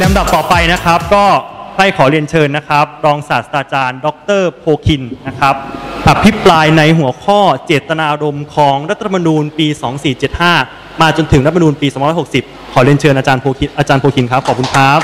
ลำดับต่อไปนะครับก็ให้ขอเรียนเชิญนะครับรองศาสตราจารย์ดร.โพคินนะครับอภิปรายในหัวข้อเจตนารมณ์ของรัฐธรรมนูญปี 2475 มาจนถึงรัฐธรรมนูญปี 2560 ขอเรียนเชิญอาจารย์โพคินครับขอบคุณครับ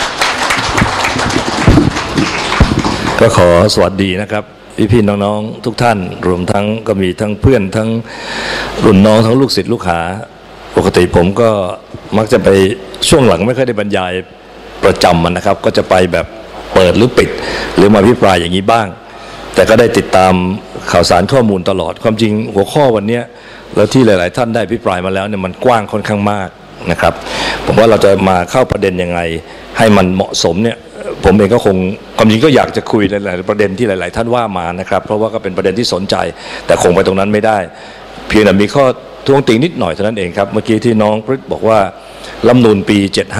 ก็ขอสวัสดีนะครับพี่ๆน้องๆทุกท่านรวมทั้งก็มีทั้งเพื่อนทั้งรุ่นน้องทั้งลูกศิษย์ลูกหาปกติผมก็มักจะไปช่วงหลังไม่ค่อยได้บรรยายประจำนะครับก็จะไปแบบเปิดหรือปิดหรือมาอภิปรายอย่างนี้บ้างแต่ก็ได้ติดตามข่าวสารข้อมูลตลอดความจริงหัวข้อวันนี้แล้วที่หลายๆท่านได้อภิปรายมาแล้วเนี่ยมันกว้างค่อนข้างมากนะครับผมว่าเราจะมาเข้าประเด็นยังไงให้มันเหมาะสมเนี่ยผมเองก็คงความจริงก็อยากจะคุยหลายๆประเด็นที่หลายๆท่านว่ามานะครับเพราะว่าก็เป็นประเด็นที่สนใจแต่คงไปตรงนั้นไม่ได้เพียงแต่มีข้อท้วงติงนิดหน่อยเท่านั้นเองครับเมื่อกี้ที่น้องพฤษบอกว่ารัฐธรรมนูญปี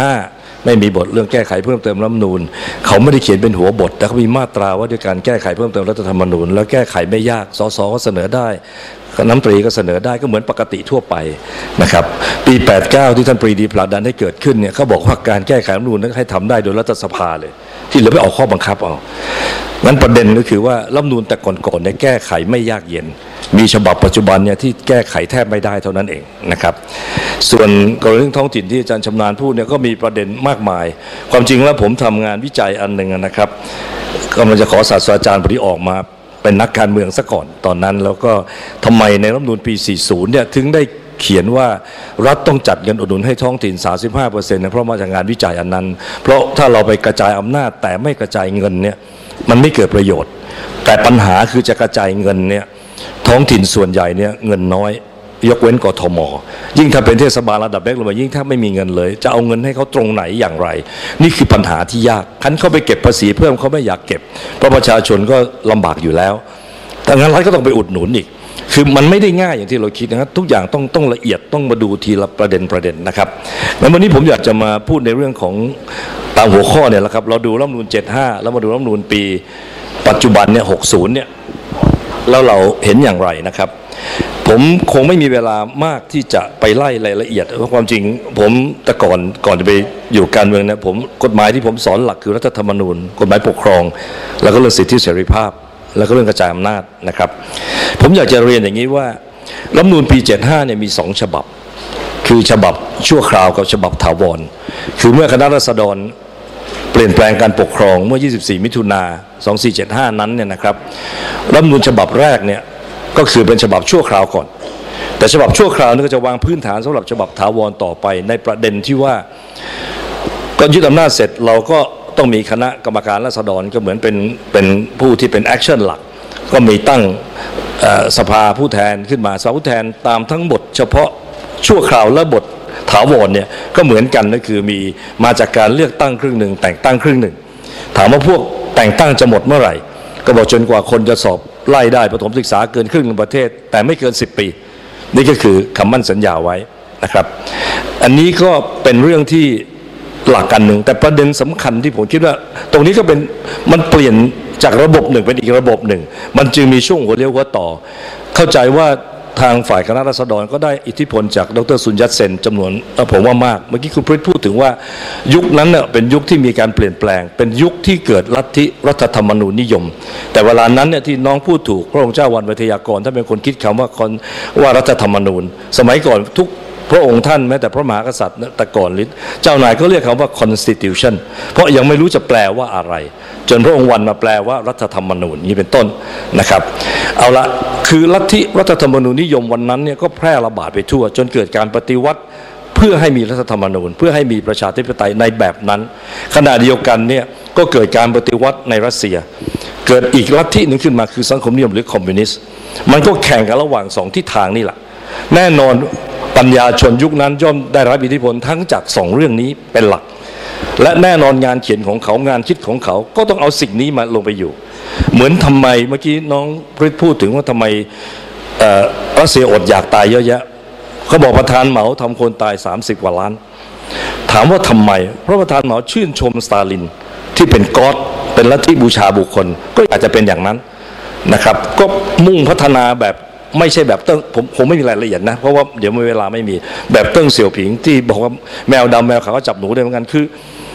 75ไม่มีบทเรื่องแก้ไขเพิ่มเติมรัฐธรรมนูญเขาไม่ได้เขียนเป็นหัวบทแต่เขามีมาตราว่าด้วยการแก้ไขเพิ่มเติมรัฐธรรมนูญแล้วแก้ไขไม่ยากสสก็เสนอได้น้ำมนตรีก็เสนอได้ก็เหมือนปกติทั่วไปนะครับปี 89ที่ท่านปรีดีผลักดันให้เกิดขึ้นเนี่ยเขาบอกว่าการแก้ไขรัฐธรรมนูญนั้นให้ทำได้โดยรัฐสภาเลยที่เหลือไปออกข้อบังคับเอางั้นประเด็นก็คือว่ารัฐธรรมนูญแต่ก่อนเนี่ยแก้ไขไม่ยากเย็นมีฉบับปัจจุบันเนี่ยที่แก้ไขแทบไม่ได้เท่านั้นเองนะครับส่วนกรณีท้องถิ่นที่อาจารย์ชำนาญพูดเนี่ยก็มีประเด็นมากมายความจริงแล้วผมทำงานวิจัยอันหนึ่งนะครับก็มันจะขอศาสตราจารย์พอดีออกมาเป็นนักการเมืองซะก่อนตอนนั้นแล้วก็ทำไมในรัฐธรรมนูญปี 40เนี่ยถึงได้เขียนว่ารัฐต้องจัดเงินอุดหนุนให้ท้องถิ่น 35% นะเพราะมาจากงานวิจัยอันนั้นเพราะถ้าเราไปกระจายอำนาจแต่ไม่กระจายเงินเนี่ยมันไม่เกิดประโยชน์แต่ปัญหาคือจะกระจายเงินเนี่ยท้องถิ่นส่วนใหญ่เนี่ยเงินน้อยยกเว้นกทม.ยิ่งถ้าเป็นเทศบาลระดับเล็กลงมายิ่งถ้าไม่มีเงินเลยจะเอาเงินให้เขาตรงไหนอย่างไรนี่คือปัญหาที่ยากคันเขาไปเก็บภาษีเพิ่มเขาไม่อยากเก็บเพราะประชาชนก็ลำบากอยู่แล้วแต่งั้นรัฐก็ต้องไปอุดหนุนอีกคือมันไม่ได้ง่ายอย่างที่เราคิดนะครับทุกอย่างต้องละเอียดต้องมาดูทีละประเด็นนะครับแล้ววันนี้ผมอยากจะมาพูดในเรื่องของตามหัวข้อเนี่ยแหละครับเราดูรัฐธรรมนูญ 75แล้วมาดูรัฐธรรมนูญปีปัจจุบันเนี่ย60เนี่ยแล้วเราเห็นอย่างไรนะครับผมคงไม่มีเวลามากที่จะไปไล่รายละเอียดเพราะความจริงผมแต่ก่อนจะไปอยู่การเมืองนะผมกฎหมายที่ผมสอนหลักคือรัฐธรรมนูญกฎหมายปกครองแล้วก็เรื่องสิทธิเสรีภาพแล้วก็เรื่องกระจายอำนาจนะครับผมอยากจะเรียนอย่างนี้ว่ารัฐธรรมนูญปี 75เนี่ยมี2ฉบับคือฉบับชั่วคราวกับฉบับถาวรคือเมื่อคณะราษฎรเปลี่ยนแปลงการปกครองเมื่อ 24 มิถุนายน 2475 นั้นเนี่ยนะครับรัฐธรรมนูญฉบับแรกเนี่ยก็คือเป็นฉบับชั่วคราวก่อนแต่ฉบับชั่วคราวนี่ก็จะวางพื้นฐานสำหรับฉบับถาวรต่อไปในประเด็นที่ว่าก็ยึดอำนาจเสร็จเราก็ต้องมีคณะกรรมการราษฎรก็เหมือนเป็นผู้ที่เป็นแอคชั่นหลักก็มีตั้งสภาผู้แทนขึ้นมาสภาผู้แทนตามทั้งบทเฉพาะชั่วคราวและบทถาวรเนี่ยก็เหมือนกันก็คือมีมาจากการเลือกตั้งครึ่งหนึ่งแต่งตั้งครึ่งหนึ่งถามว่าพวกแต่งตั้งจะหมดเมื่อไหร่ก็บอกจนกว่าคนจะสอบไล่ได้ประถมศึกษาเกินครึ่งของประเทศแต่ไม่เกิน10 ปีนี่ก็คือคำมั่นสัญญาไว้นะครับอันนี้ก็เป็นเรื่องที่หลักกันหนึ่งแต่ประเด็นสำคัญที่ผมคิดว่าตรงนี้ก็เป็นมันเปลี่ยนจากระบบหนึ่งเป็นอีกระบบหนึ่งมันจึงมีช่วงหัวเลี้ยวหัวต่อเข้าใจว่าทางฝ่ายคณะราษฎรก็ได้อิทธิพลจากดร.สุญญัตเซนจำนวนผมว่ามากเมื่อกี้คุณพฤษพูดถึงว่ายุคนั้นเนี่ยเป็นยุคที่มีการเปลี่ยนแปลงเป็นยุคที่เกิดลัทธิรัฐธรรมนูญนิยมแต่เวลานั้นเนี่ยที่น้องพูดถูกพระองค์เจ้าวันวิทยากรท่านเป็นคนคิดคำว่ารัฐธรรมนูญสมัยก่อนทุกพระองค์ท่านแม้แต่พระมหากษัตริย์แต่ก่อนเจ้านายก็เรียกคำว่า constitution เพราะยังไม่รู้จะแปลว่าอะไรจนพระองค์วันมาแปลว่ารัฐธรรมนูญนี้เป็นต้นนะครับเอาละคือลัทธิรัฐธรรมนูญนิยมวันนั้นเนี่ยก็แพร่ระบาดไปทั่วจนเกิดการปฏิวัติเพื่อให้มีรัฐธรรมนูญเพื่อให้มีประชาธิปไตยในแบบนั้นขณะเดียวกันเนี่ยก็เกิดการปฏิวัติในรัสเซียเกิดอีกลัทธิหนึ่งขึ้นมาคือสังคมนิยมหรือคอมมิวนิสต์มันก็แข่งกันระหว่าง2ทิศทางนี่แหละแน่นอนปัญญาชนยุคนั้นย่อมได้รับอิทธิพลทั้งจาก2เรื่องนี้เป็นหลักและแน่นอนงานเขียนของเขางานคิดของเขาก็ต้องเอาสิ่งนี้มาลงไปอยู่เหมือนทำไมเมื่อกี้น้องพฤษพูดถึงว่าทำไมรัสเซียอดอยากตายเยอะแยะเขาบอกประธานเหมาทำคนตาย30 กว่าล้านถามว่าทำไมเพราะประธานเหมาชื่นชมสตาลินที่เป็นก๊อดเป็นลัทธิบูชาบุคคลก็อาจจะเป็นอย่างนั้นนะครับก็มุ่งพัฒนาแบบไม่ใช่แบบผมไม่มีรายละเอียดนะเพราะว่าเดี๋ยวเวลาไม่มีแบบเติ้งเสี่ยวผิงที่บอกว่าแมวดำแมวขาวก็จับหนูได้เหมือนกันคือ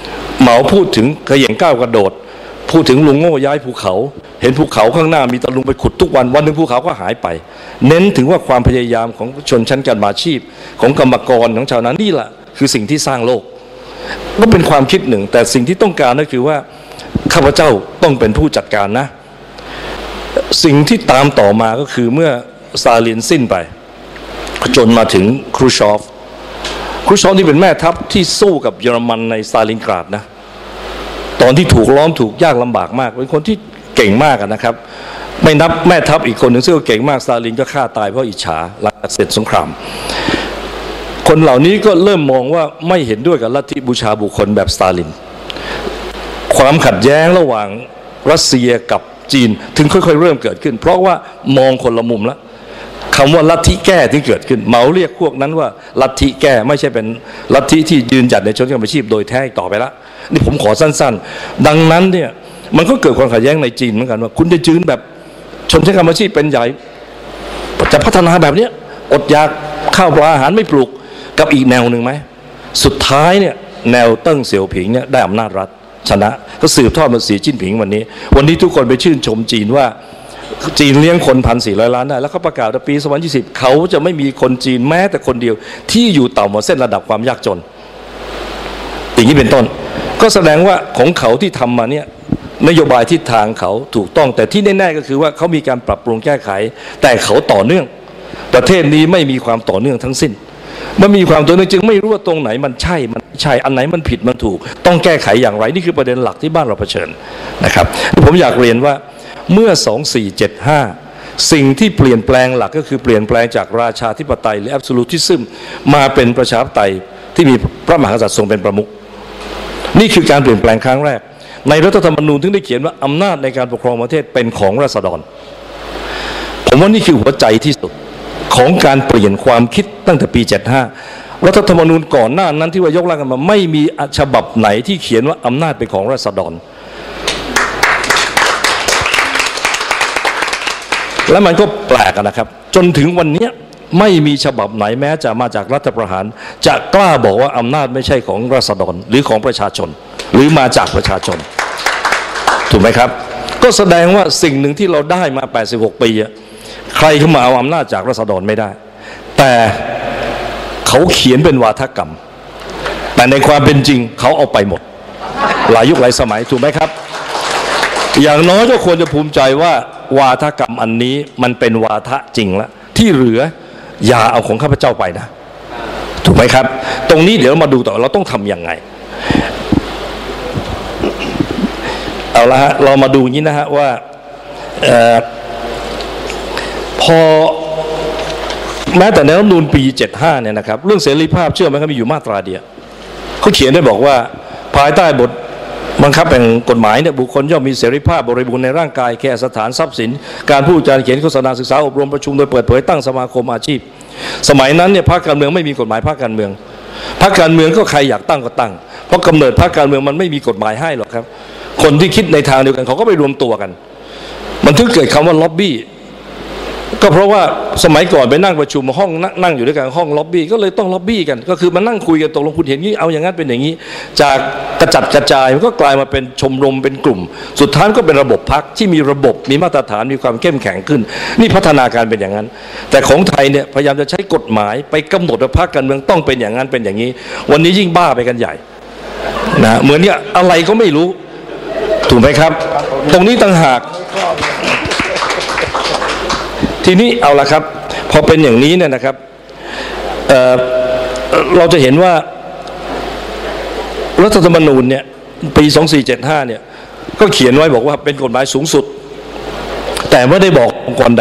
เหมาพูดถึงเขย่งก้าวกระโดดพูดถึงลุงโง่ย้ายภูเขาเห็นภูเขาข้างหน้ามีตะลุงไปขุดทุกวันวันหนึ่งภูเขาก็หายไปเน้นถึงว่าความพยายามของชนชั้นการมาชีพของกรรมกรของชาวนานี่แหละคือสิ่งที่สร้างโลกก็เป็นความคิดหนึ่งแต่สิ่งที่ต้องการก็คือว่าข้าพเจ้าต้องเป็นผู้จัดการนะสิ่งที่ตามต่อมาก็คือเมื่อสตาลินสิ้นไปจนมาถึงครูชอฟนี่เป็นแม่ทัพที่สู้กับเยอรมันในสตาลินกราดนะตอนที่ถูกล้อมถูกยากลำบากมากเป็นคนที่เก่งมากนะครับไม่นับแม่ทัพอีกคนหนึ่งซึ่งก็เก่งมากสตาลินก็ฆ่าตายเพราะอิจฉาหลังเสร็จสงครามคนเหล่านี้ก็เริ่มมองว่าไม่เห็นด้วยกับลัทธิบูชาบุคคลแบบสตาลินความขัดแย้งระหว่างรัสเซียกับจีนถึงค่อยๆเริ่มเกิดขึ้นเพราะว่ามองคนละมุมแล้วคำว่าลัทธิแก้ที่เกิดขึ้นเหมาเรียกพวกนั้นว่าลัทธิแก้ไม่ใช่เป็นลัทธิที่ยืนหยัดในชนชั้นอาชีพโดยแท้ต่อไปละนี่ผมขอสั้นๆดังนั้นเนี่ยมันก็เกิดความขัดแย้งในจีนเหมือนกันว่าคุณจะยืนแบบชนชั้นอาชีพเป็นใหญ่จะพัฒนาแบบนี้อดอยากข้าวปลาอาหารไม่ปลูกกับอีกแนวหนึ่งไหมสุดท้ายเนี่ยแนวเติ้งเสี่ยวผิงเนี่ยได้อำนาจรัฐชนะก็สืบทอดมาสีจิ้นผิงวันนี้ทุกคนไปชื่นชมจีนว่าจีนเลี้ยงคน1,400 ล้านได้แล้วเขาประกาศว่าปี2020เขาจะไม่มีคนจีนแม้แต่คนเดียวที่อยู่ต่ำกว่าเส้นระดับความยากจนอย่างนี้เป็นต้นก็แสดงว่าของเขาที่ทำมาเนี่ยนโยบายทิศทางเขาถูกต้องแต่ที่แน่ๆก็คือว่าเขามีการปรับปรุงแก้ไขแต่เขาต่อเนื่องประเทศนี้ไม่มีความต่อเนื่องทั้งสิ้นมันมีความต่อเนื่องจึงไม่รู้ว่าตรงไหนมันใช่อันไหนมันผิดมันถูกต้องแก้ไขอย่างไรนี่คือประเด็นหลักที่บ้านเราเผชิญนะครับผมอยากเรียนว่าเมื่อ2475สิ่งที่เปลี่ยนแปลงหลักก็คือเปลี่ยนแปลงจากราชาธิปไตยหรือ absolutism มาเป็นประชาธิปไตยที่มีพระมหากษัตริย์ทรงเป็นประมุขนี่คือการเปลี่ยนแปลงครั้งแรกในรัฐธรรมนูญถึงได้เขียนว่าอำนาจในการปกครองประเทศเป็นของราษฎรผมว่านี่คือหัวใจที่สุดของการเปลี่ยนความคิดตั้งแต่ปี75รัฐธรรมนูญก่อนหน้านั้นที่ว่ายกร่างกันมาไม่มีฉบับไหนที่เขียนว่าอำนาจเป็นของราษฎรและมันก็แปลกนะครับจนถึงวันนี้ไม่มีฉบับไหนแม้จะมาจากรัฐประหารจะกล้าบอกว่าอำนาจไม่ใช่ของราษฎรหรือของประชาชนหรือมาจากประชาชนถูกไหมครับก็แสดงว่าสิ่งหนึ่งที่เราได้มา86ปีใครเข้ามาเอาอำนาจจากราษฎรไม่ได้แต่เขาเขียนเป็นวาทกรรมแต่ในความเป็นจริงเขาเอาไปหมดหลายยุคหลายสมัยถูกไหมครับอย่างน้อยก็ควรจะภูมิใจว่าวาทกรรมอันนี้มันเป็นวาทะจริงแล้วที่เหลืออย่าเอาของข้าพเจ้าไปนะถูกไหมครับตรงนี้เดี๋ยวมาดูต่อเราต้องทำยังไงเอาละฮะเรามาดูอย่างนี้นะฮะว่าพอแม้แต่ในรัฐธรรมนูญปี75เนี่ยนะครับเรื่องเสรีภาพเชื่อไหมครับมีอยู่มาตราเดียวเขาเขียนได้บอกว่าภายใต้บทบังคับแห่งกฎหมายเนี่ยบุคคลย่อมมีเสรีภาพบริบูรณ์ในร่างกายแก่สถานทรัพย์สินการพูดจาเขียนโฆษณาศึกษาอบรมประชุมโดยเปิดเผยตั้งสมาคมอาชีพสมัยนั้นเนี่ยพรรคการเมืองไม่มีกฎหมายพรรคการเมืองก็ใครอยากตั้งก็ตั้งเพราะกำเนิดพรรคการเมืองมันไม่มีกฎหมายให้หรอกครับคนที่คิดในทางเดียวกันเขาก็ไปรวมตัวกันมันถึงเกิดคำว่าล็อบบี้ก็เพราะว่าสมัยก่อนไปนั่งประชุมห้องนั่งอยู่ด้วยกันห้องล็อบบี้ก็เลยต้องล็อบบี้กันก็คือมานั่งคุยกันตกลงคุณเห็นนี้เอาอย่างนั้นเป็นอย่างนี้จากกระจัดกระจายมันก็กลายมาเป็นชมรมเป็นกลุ่มสุดท้ายก็เป็นระบบพรรคที่มีระบบมีมาตรฐานมีความเข้มแข็งขึ้นนี่พัฒนาการเป็นอย่างนั้นแต่ของไทยเนี่ยพยายามจะใช้กฎหมายไปกำหนดว่าพรรคการเมืองต้องเป็นอย่างนั้นเป็นอย่างนี้วันนี้ยิ่งบ้าไปกันใหญ่นะเหมือนเนี่ยอะไรก็ไม่รู้ถูกไหมครับตรงนี้ต่างหากทีนี้เอาละครับพอเป็นอย่างนี้เนี่ยนะครับเราจะเห็นว่ารัฐธรรมนูญเนี่ยปี2475เนี่ยก็เขียนไว้บอกว่าเป็นกฎหมายสูงสุดแต่ไม่ได้บอกองค์กรใด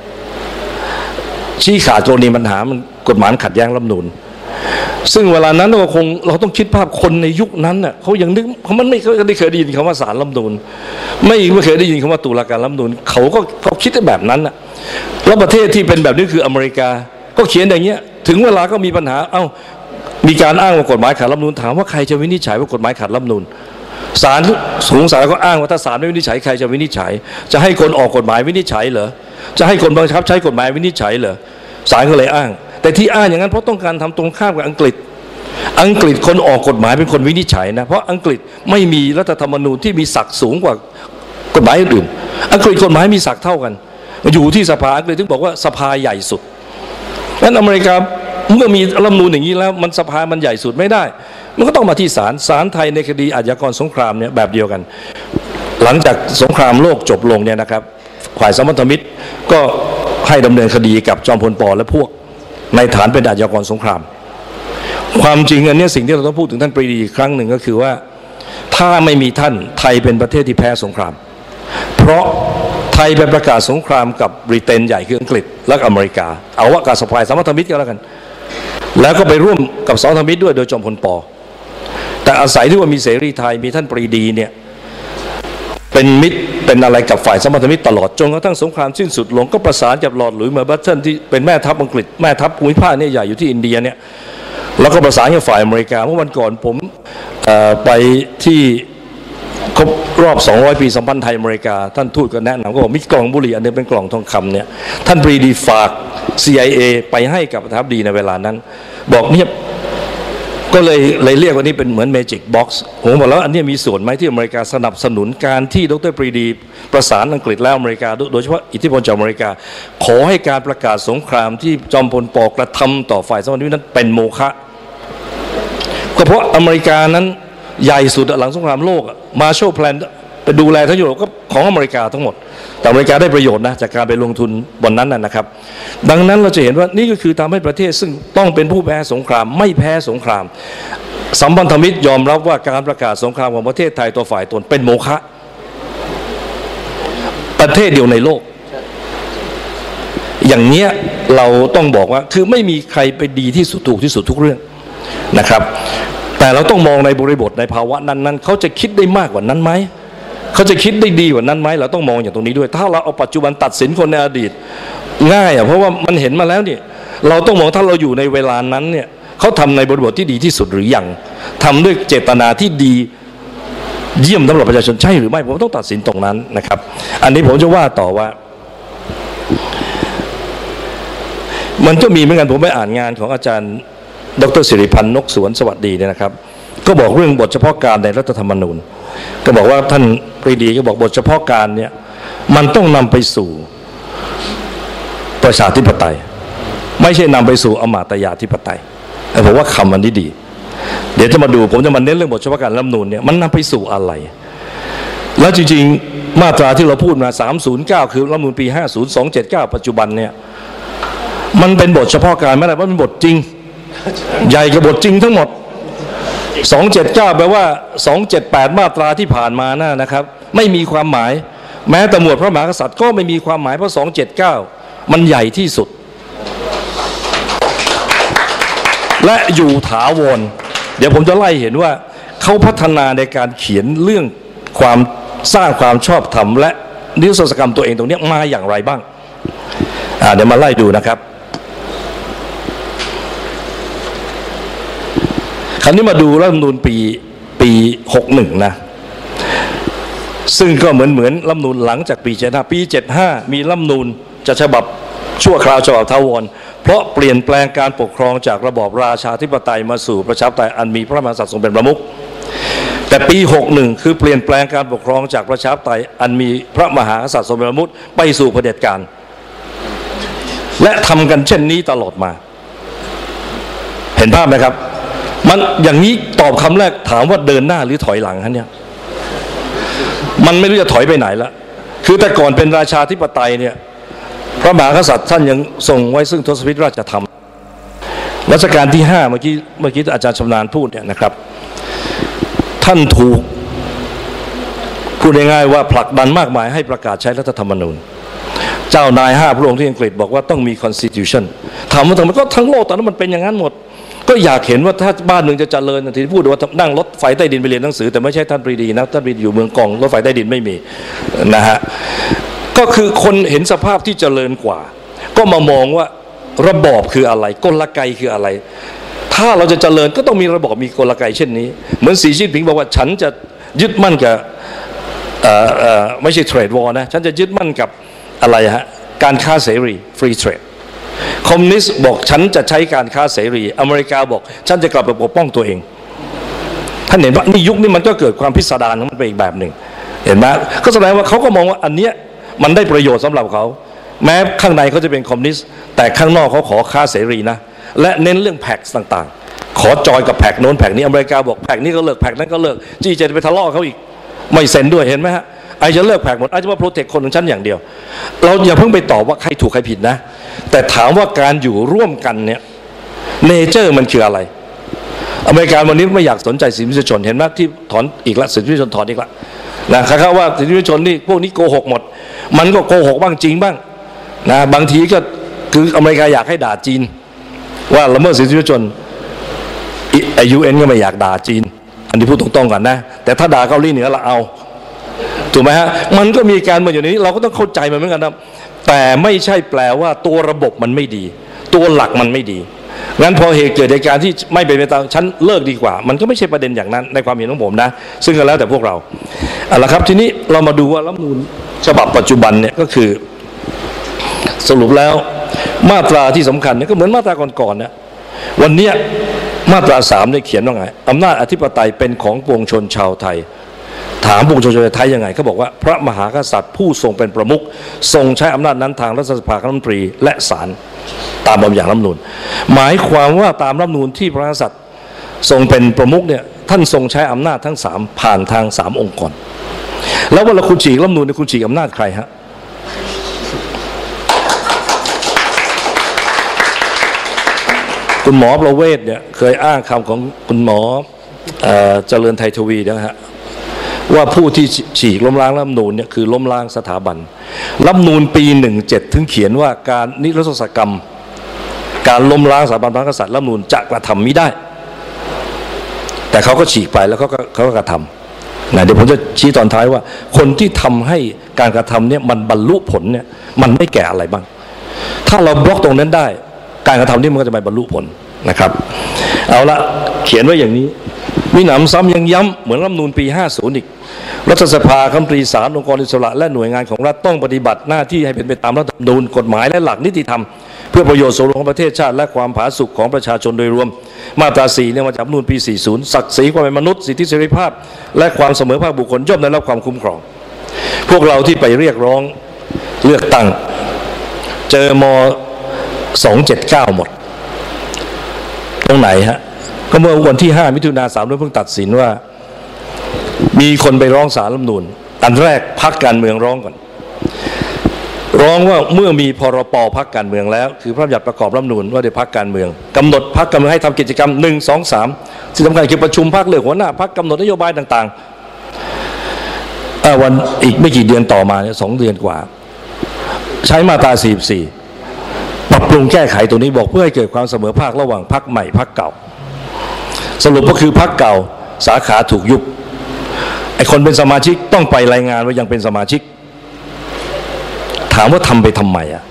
ชี้ขาดกรณีปัญหามันกฎหมายขัดแย้งรัฐธรรมนูญซึ่งเวลานั้นเราต้องคิดภาพคนในยุคนั้นน่ะเขายังนึกเขามันไม่เคยได้ยินคำว่าศาลรัฐธรรมนูญไม่เคยได้ยินคำว่าตุลาการรัฐธรรมนูญเขาคิดแบบนั้นน่ะแล้วประเทศที่เป็นแบบนี้คืออเมริกาก็เขียนอย่างเงี้ยถึงเวลาก็มีปัญหามีการอ้างว่ากฎหมายขัดรัฐธรรมนูญถามว่าใครจะวินิจฉัยว่ากฎหมายขัดรัฐธรรมนูญศาลสูงศาลก็อ้างว่าถ้าศาลไม่วินิจฉัยใครจะวินิจฉัยจะให้คนออกกฎหมายวินิจฉัยเหรอจะให้คนบังคับใช้กฎหมายวินิจฉัยเหรอศาลก็เลยอ้างแต่ที่อ้างอย่างนั้นเพราะต้องการทำตรงข้ามกับอังกฤษอังกฤษคนออกกฎหมายเป็นคนวินิจฉัยนะเพราะอังกฤษไม่มีรัฐธรรมนูญที่มีศักดิ์สูงกว่ากฎหมายอื่นอังกฤษกฎหมายมีศักดิ์เท่ากันอยู่ที่สภาอังกฤษถึงบอกว่าสภาใหญ่สุดงั้นอเมริกาเมื่อมีรัฐธรรมนูญอย่างนี้แล้วมันสภามันใหญ่สุดไม่ได้มันก็ต้องมาที่ศาลไทยในคดีอาชญากรสงครามเนี่ยแบบเดียวกันหลังจากสงครามโลกจบลงเนี่ยนะครับฝ่ายสัมพันธมิตรก็ให้ดำเนินคดีกับจอมพลป.และพวกในฐานเป็นอาชญากรสงครามความจริงอันนี้สิ่งที่เราต้องพูดถึงท่านปรีดีอีกครั้งหนึ่งก็คือว่าถ้าไม่มีท่านไทยเป็นประเทศที่แพ้สงครามเพราะไทยไปประกาศสงครามกับบริเตนใหญ่คืออังกฤษและอเมริกาเอาว่ากับฝ่ายสัมพันธมิตรก็แล้วกันแล้วก็ไปร่วมกับสัมพันธมิตรด้วยโดยจอมพลป.แต่อาศัยที่ว่ามีเสรีไทยมีท่านปรีดีเนี่ยเป็นมิตรเป็นอะไรกับฝ่ายสัมพันธมิตรตลอดจนกระทั่งสงครามสิ้นสุดลงก็ประสานกับลอร์ดหลุยส์มาบัตเทิลที่เป็นแม่ทัพอังกฤษแม่ทัพภูมิภาคเนี่ยใหญ่อยู่ที่อินเดียเนี่ยแล้วก็ประสานกับฝ่ายอเมริกาเมื่อวันก่อนผมไปที่ครบรอบ200 ปีสัมพันธ์ไทยอเมริกาท่านทูตก็แนะนำก็บอกมีกล่องบุหรี่อันนึงเป็นกล่องทองคำเนี่ยท่านปรีดีฝาก CIA ไปให้กับประธานาธิบดีในเวลานั้นบอกเนี่ยก็เลยเรียกว่านี่เป็นเหมือนเมจิกบ็อกซ์ผมบอกแล้วอันนี้มีส่วนไหมที่อเมริกาสนับสนุนการที่ดร.ปรีดีประสานอังกฤษและอเมริกาโดยเฉพาะอิทธิพลจากอเมริกาขอให้การประกาศสงครามที่จอมพลป.กระทำต่อฝ่ายสัมพันธมิตรนั้นเป็นโมฆะก็เพราะอเมริกานั้นใหญ่สุดหลังสงครามโลกมาร์แชลล์แพลนไปดูแลทั้งยุโรปก็ของอเมริกาทั้งหมดแต่อเมริกาได้ประโยชน์นะจากการไปลงทุนบนนั้นนะครับดังนั้นเราจะเห็นว่านี่ก็คือทำให้ประเทศซึ่งต้องเป็นผู้แพ้สงครามไม่แพ้สงครามสัมพันธมิตรยอมรับว่าการประกาศสงครามของประเทศไทยต่อฝ่ายตนเป็นโมฆะประเทศเดียวในโลกอย่างเนี้ยเราต้องบอกว่าคือไม่มีใครไปดีที่สุดถูกที่สุดทุกเรื่องนะครับแต่เราต้องมองในบริบทในภาวะนั้นๆเขาจะคิดได้มากกว่านั้นไหมเขาจะคิดได้ดีกว่านั้นไหมเราต้องมองอย่างตรงนี้ด้วยถ้าเราเอาปัจจุบันตัดสินคนในอดีตง่ายเพราะว่ามันเห็นมาแล้วเนี่ยเราต้องมองถ้าเราอยู่ในเวลานั้นเนี่ยเขาทำในบริบทที่ดีที่สุดหรือยังทำด้วยเจตนาที่ดีเยี่ยมสำหรับประชาชนใช่หรือไม่ผมต้องตัดสินตรงนั้นนะครับอันนี้ผมจะว่าต่อว่ามันก็มีเหมือนกันผมไปอ่านงานของอาจารย์ดร.สิริพันธ์นกสวนสวัสดีเนี่ยนะครับก็บอกเรื่องบทเฉพาะการในรัฐธรรมนูญก็บอกว่าท่านปรีดีก็บอกบทเฉพาะการเนี่ยมันต้องนำไปสู่ประชาธิปไตยไม่ใช่นำไปสู่อมาตยาธิปไตยแต่ผมว่าคำมันดีเดี๋ยวจะมาดูผมจะมาเน้นเรื่องบทเฉพาะการรัฐธรรมนูญเนี่ยมันนำไปสู่อะไรแล้วจริงๆมาตราที่เราพูดมา309คือรัฐธรรมนูญปี50 279ปัจจุบันเนี่ยมันเป็นบทเฉพาะการไม่ได้ว่าเป็นบทจริงใหญ่กับบทจริงทั้งหมด279แปลว่า278มาตราที่ผ่านมานะครับไม่มีความหมายแม้แต่หมวดพระมหากษัตริย์ก็ไม่มีความหมายเพราะ279มันใหญ่ที่สุดและอยู่ถาวรเดี๋ยวผมจะไล่เห็นว่าเขาพัฒนาในการเขียนเรื่องความสร้างความชอบธรรมและนิรโทษกรรมตัวเองตรงนี้มาอย่างไรบ้างเดี๋ยวมาไล่ดูนะครับคราวนี้มาดูรัฐธรรมนูญปี61นะซึ่งก็เหมือนรัฐธรรมนูญหลังจากปี75ปี75มีรัฐธรรมนูญจะฉบับชั่วคราวฉบับถาวรเพราะเปลี่ยนแปลงการปกครองจากระบอบราชาธิปไตยมาสู่ประชาธิปไตยอันมีพระมหากษัตริย์ทรงเป็นประมุขแต่ปี61คือเปลี่ยนแปลงการปกครองจากประชาธิปไตยอันมีพระมหากษัตริย์ทรงเป็นประมุขไปสู่เผด็จการและทำกันเช่นนี้ตลอดมาเห็นภาพไหมครับมันอย่างนี้ตอบคำแรกถามว่าเดินหน้าหรือถอยหลังฮะเนี่ยมันไม่รู้จะถอยไปไหนละคือแต่ก่อนเป็นราชาธิปไตยเนี่ยพระมหากษัตริย์ท่านยังทรงไว้ซึ่งทศพิธราชธรรมรัชกาลที่5เมื่อกี้อาจารย์ชำนาญพูดเนี่ยนะครับท่านถูกพูดง่ายๆว่าผลักดันมากมายให้ประกาศใช้รัฐธรรมนูญเจ้านาย5พระองค์ที่อังกฤษบอกว่าต้องมี constitution ถามว่าทำไมก็ทั้งโลกตอนนั้นมันเป็นอย่างนั้นหมดก็อยากเห็นว่าถ้าบ้านหนึ่งจะเจริญที่พูดว่านั่งรถไฟใต้ดินไปเรียนหนังสือแต่ไม่ใช่ท่านปรีดีนะท่านปรีดีอยู่เมืองกองรถไฟใต้ดินไม่มีนะฮะก็คือคนเห็นสภาพที่เจริญกว่าก็มามองว่าระบอบคืออะไรกลไกคืออะไรถ้าเราจะเจริญก็ต้องมีระบอบมีกลไกเช่นนี้เหมือนสีจิ้นผิงบอกว่าฉันจะยึดมั่นกับไม่ใช่เทรดวอร์นะฉันจะยึดมั่นกับอะไรฮะการค้าเสรีฟรีเทรดคอมมิวนิสต์บอกฉันจะใช้การค้าเสรีอเมริกาบอกฉันจะกลับไปปกป้องตัวเองท่านเห็นว่านี่ยุคนี้มันก็เกิดความพิสดารของมันไปอีกแบบหนึ่งเห็นไหมก็แสดงว่าเขาก็มองว่าอันเนี้ยมันได้ประโยชน์สำหรับเขาแม้ข้างในเขาจะเป็นคอมมิวนิสต์แต่ข้างนอกเขาขอค้าเสรีนะและเน้นเรื่องแพ็กต่างๆขอจอยกับแพ็กโน้นแพ็กนี้อเมริกาบอกแพ็กนี้ก็เลิกแพ็กนั้นก็เลิกจีจะไปทะเลาะเขาอีกไม่เซ็นด้วยเห็นไหมฮะไอจะเลิกแพ็กหมดไอจะมาโปรเทคคนของฉันอย่างเดียวเราอย่าเพิ่งไปตอบว่าใครถูกใครผิดนะแต่ถามว่าการอยู่ร่วมกันเนี่ยเนเจอร์มันคืออะไรอเมริกาวันนี้ไม่อยากสนใจสิทธิมนุษยชนเห็นไหมที่ถอนอีกละสิทธิมนุษยชนถอนอีกละนะครับว่าสิทธิมนุษยชนนี่พวกนี้โกหกหมดมันก็โกหกบ้างจริงบ้างนะบางทีก็คืออเมริกาอยากให้ด่าจีนว่าละเมิดสิทธิมนุษยชนUN ก็ไม่อยากด่าจีนอันนี้พูดตรงๆกันนะแต่ถ้าด่าเกาหลีเหนือเราเอาถูกไหมฮะมันก็มีการมาอยู่ในนี้เราก็ต้องเข้าใจมันเหมือนกันนะแต่ไม่ใช่แปลว่าตัวระบบมันไม่ดีตัวหลักมันไม่ดีงั้นพอเหตุเกิดในการที่ไม่เป็นไปตามฉันเลิกดีกว่ามันก็ไม่ใช่ประเด็นอย่างนั้นในความเห็นของผมนะซึ่งก็แล้วแต่พวกเราเอาละครับทีนี้เรามาดูว่ารัฐธรรมนูญฉบับปัจจุบันเนี่ยก็คือสรุปแล้วมาตราที่สำคัญเนี่ยก็เหมือนมาตราก่อนๆนะวันนี้มาตรา3เนี่ยเขียนว่าไงอำนาจอธิปไตยเป็นของปวงชนชาวไทยถามปวงชนชาวไทยยังไงเขาบอกว่าพระมหากษัตริย์ผู้ทรงเป็นประมุขทรงใช้อำนาจนั้นทางรัฐสภาคณะรัฐมนตรีและศาลตามแบบอย่างรัฐธรรมนูญหมายความว่าตามรัฐธรรมนูญที่พระมหากษัตริย์ทรงเป็นประมุขเนี่ยท่านทรงใช้อำนาจทั้ง3ผ่านทาง3องค์กรแล้วเวลาคุณฉีกรัฐธรรมนูญเนี่ยคุณฉีกอำนาจใครฮะคุณหมอประเวศเนี่ยเคยอ้างคำของคุณหมอเจริญไทยทวีนะฮะว่าผู้ที่ฉีกล้มล้างรัฐธรรมนูญเนี่ยคือล้มล้างสถาบันรัฐธรรมนูญปี17ถึงเขียนว่าการนิรโทษกรรมการล้มล้างสถาบันพระมหากษัตริย์รัฐธรรมนูญจะกระทำไม่ได้แต่เขาก็ฉีกไปแล้วเขาก็กระทำนะเดี๋ยวผมจะชี้ตอนท้ายว่าคนที่ทำให้การกระทำเนี่ยมันบรรลุผลเนี่ยมันไม่แก่อะไรบ้างถ้าเราบล็อกตรงนั้นได้การกระทำนี่มันก็จะไปบรรลุผลนะครับเอาละเขียนไว้อย่างนี้มีหนำซ้ำยังย้ำเหมือนรัฐธรรมนูญปี50อีกรัฐสภาคณะรัฐมนตรีศาลองค์กรอิสระและหน่วยงานของรัฐต้องปฏิบัติหน้าที่ให้เป็นไปตามรัฐธรรมนูญกฎหมายและหลักนิติธรรมเพื่อประโยชน์ส่วนรวมของประเทศชาติและความผาสุกของประชาชนโดยรวมมาตรา4เนี่ยมาจากรัฐธรรมนูญปี40ศักดิ์ศรีความเป็นมนุษย์สิทธิเสรีภาพและความเสมอภาคบุคคลย่อมได้รับความคุ้มครองพวกเราที่ไปเรียกร้องเลือกตั้งเจอม279หมดตรงไหนฮะก็เมื่อวันที่5มิถุนายนศาลเพิ่งตัดสินว่ามีคนไปร้องศาลรัฐธรรมนูญอันแรกพรรคการเมืองร้องก่อนร้องว่าเมื่อมีพรบพรรคการเมืองแล้วคือพระบัญญัติประกอบรัฐธรรมนูญว่าด้วยพรรคการเมืองกำหนดพรรคการเมืองให้ทำกิจกรรม1 2 3ที่สำคัญคือประชุมพรรคเลือกหัวหน้าพรรคกำหนดนโยบายต่างๆวันอีกไม่กี่เดือนต่อมาเนี่ย2 เดือนกว่าใช้มาตรา44ปรับปรุงแก้ไขตัวนี้บอกเพื่อให้เกิดความเสมอภาคระหว่างพรรคใหม่พรรคเก่าสรุปก็คือพรรคเก่าสาขาถูกยุบไอ้คนเป็นสมาชิกต้องไปรายงานว่ายังเป็นสมาชิกถามว่าทำไปทำไมอ่ะ